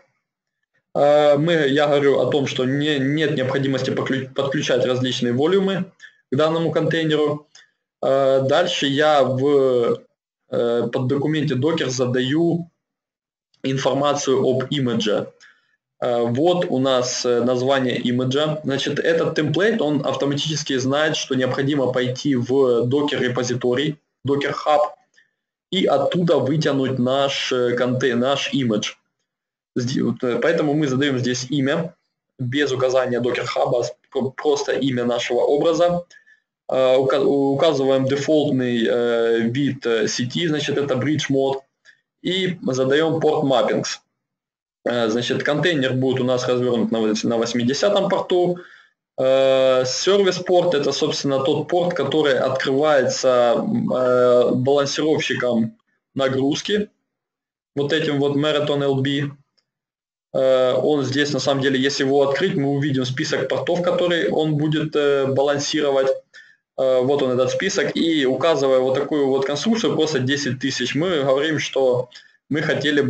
Я говорю о том, что нет необходимости подключать различные волюмы к данному контейнеру. Дальше я в поддокументе Docker задаю информацию об имидже. Вот у нас название имиджа. Значит, этот темплейт, он автоматически знает, что необходимо пойти в Docker репозиторий, Docker Hub, и оттуда вытянуть наш имидж. Поэтому мы задаем здесь имя, без указания Docker Hub, просто имя нашего образа. Указываем дефолтный вид сети, значит, это Bridge Mode, и задаем порт mappings. Значит, контейнер будет у нас развернут на 80-м порту. Сервис-порт – это, собственно, тот порт, который открывается балансировщиком нагрузки, вот этим вот Marathon LB. Он здесь, на самом деле, если его открыть, мы увидим список портов, которые он будет балансировать. Вот он, этот список, и указывая вот такую вот конструкцию, просто 10 тысяч, мы говорим, что мы хотели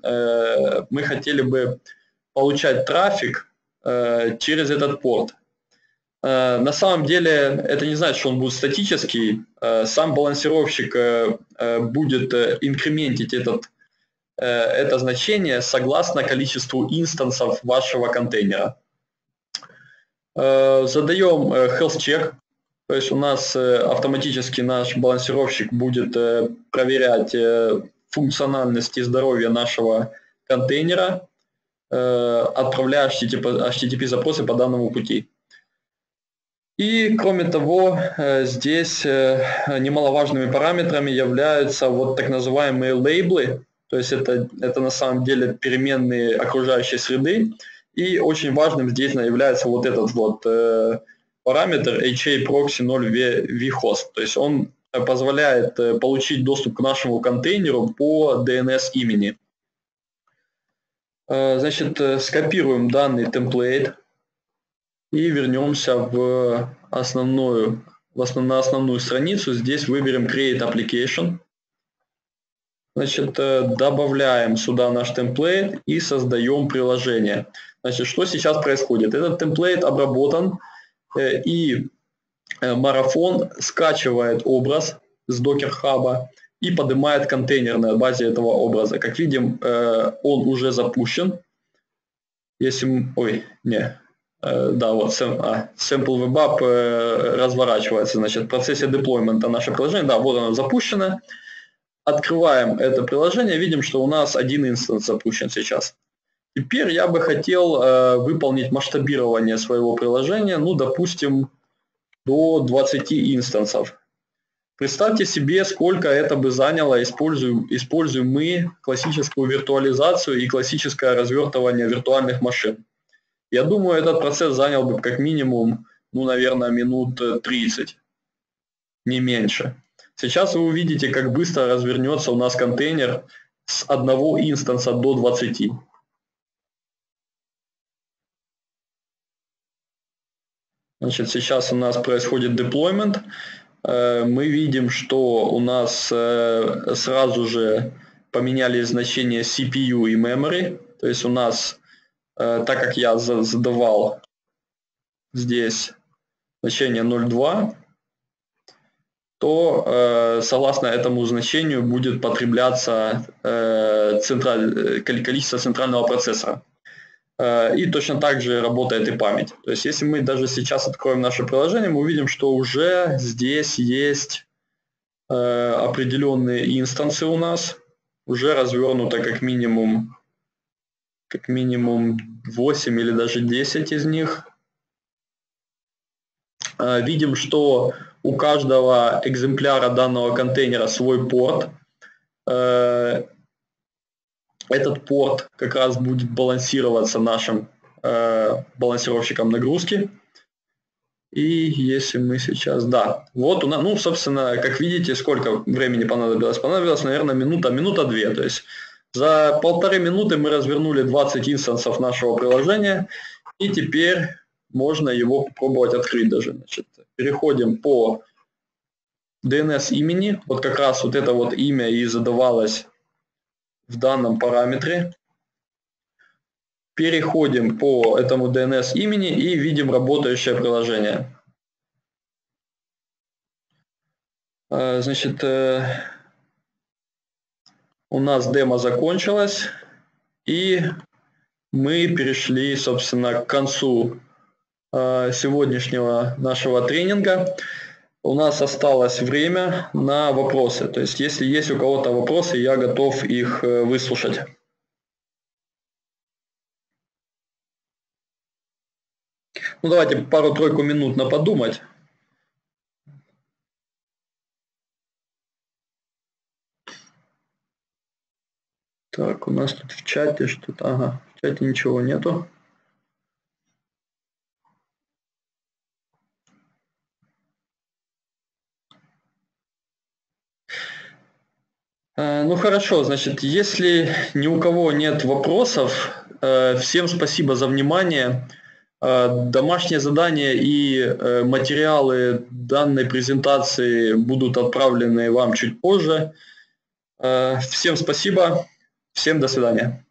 бы получать трафик через этот порт. На самом деле это не значит, что он будет статический. Сам балансировщик будет инкрементить это значение согласно количеству инстансов вашего контейнера. Задаем health check. То есть у нас автоматически наш балансировщик будет проверять функциональность и здоровье нашего контейнера, отправляя HTTP запросы по данному пути. И кроме того, здесь немаловажными параметрами являются вот так называемые лейблы, то есть это на самом деле переменные окружающей среды, и очень важным здесь является вот этот вот параметр HAProxy0vhost, то есть он позволяет получить доступ к нашему контейнеру по DNS имени. Значит, скопируем данный темплейт и вернемся на основную страницу. Здесь выберем Create Application. Значит, добавляем сюда наш темплейт и создаем приложение. Значит, что сейчас происходит? Этот темплейт обработан, и Марафон скачивает образ с Docker Hub и поднимает контейнер на базе этого образа. Как видим, он уже запущен. Если... Да, вот Sample Web App разворачивается. Значит, в процессе деплоймента наше приложение. Да, вот оно запущено. Открываем это приложение. Видим, что у нас один инстанс запущен сейчас. Теперь я бы хотел выполнить масштабирование своего приложения. Ну, допустим, до 20 инстансов. Представьте себе, сколько это бы заняло, используем мы классическую виртуализацию и классическое развертывание виртуальных машин. Я думаю, этот процесс занял бы как минимум, наверное, минут 30, не меньше. Сейчас вы увидите, как быстро развернется у нас контейнер с одного инстанса до 20. Значит, сейчас у нас происходит деплоймент. Мы видим, что у нас сразу же поменялись значения CPU и memory. То есть у нас, так как я задавал здесь значение 0.2, то согласно этому значению будет потребляться количество центрального процессора. И точно так же работает и память. То есть если мы даже сейчас откроем наше приложение, мы увидим, что уже здесь есть определенные инстансы у нас, уже развернуто как минимум 8 или даже 10 из них. Видим, что у каждого экземпляра данного контейнера свой порт. Этот порт как раз будет балансироваться нашим балансировщиком нагрузки. И если мы сейчас... Да, вот у нас, собственно, как видите, сколько времени понадобилось? Понадобилось, наверное, минута-две. То есть за 1,5 минуты мы развернули 20 инстансов нашего приложения. И теперь можно его попробовать открыть даже. Значит, переходим по DNS имени. Вот как раз вот это вот имя и задавалось в данном параметре. Переходим по этому DNS имени и видим работающее приложение. Значит, у нас демо закончилось, и мы перешли, собственно, к концу сегодняшнего нашего тренинга. У нас осталось время на вопросы. То есть, если есть у кого-то вопросы, я готов их выслушать. Давайте пару-тройку минут на подумать. Так, у нас тут в чате что-то... Ага, в чате ничего нету. Ну хорошо, значит, если ни у кого нет вопросов, всем спасибо за внимание. Домашние задания и материалы данной презентации будут отправлены вам чуть позже. Всем спасибо, всем до свидания.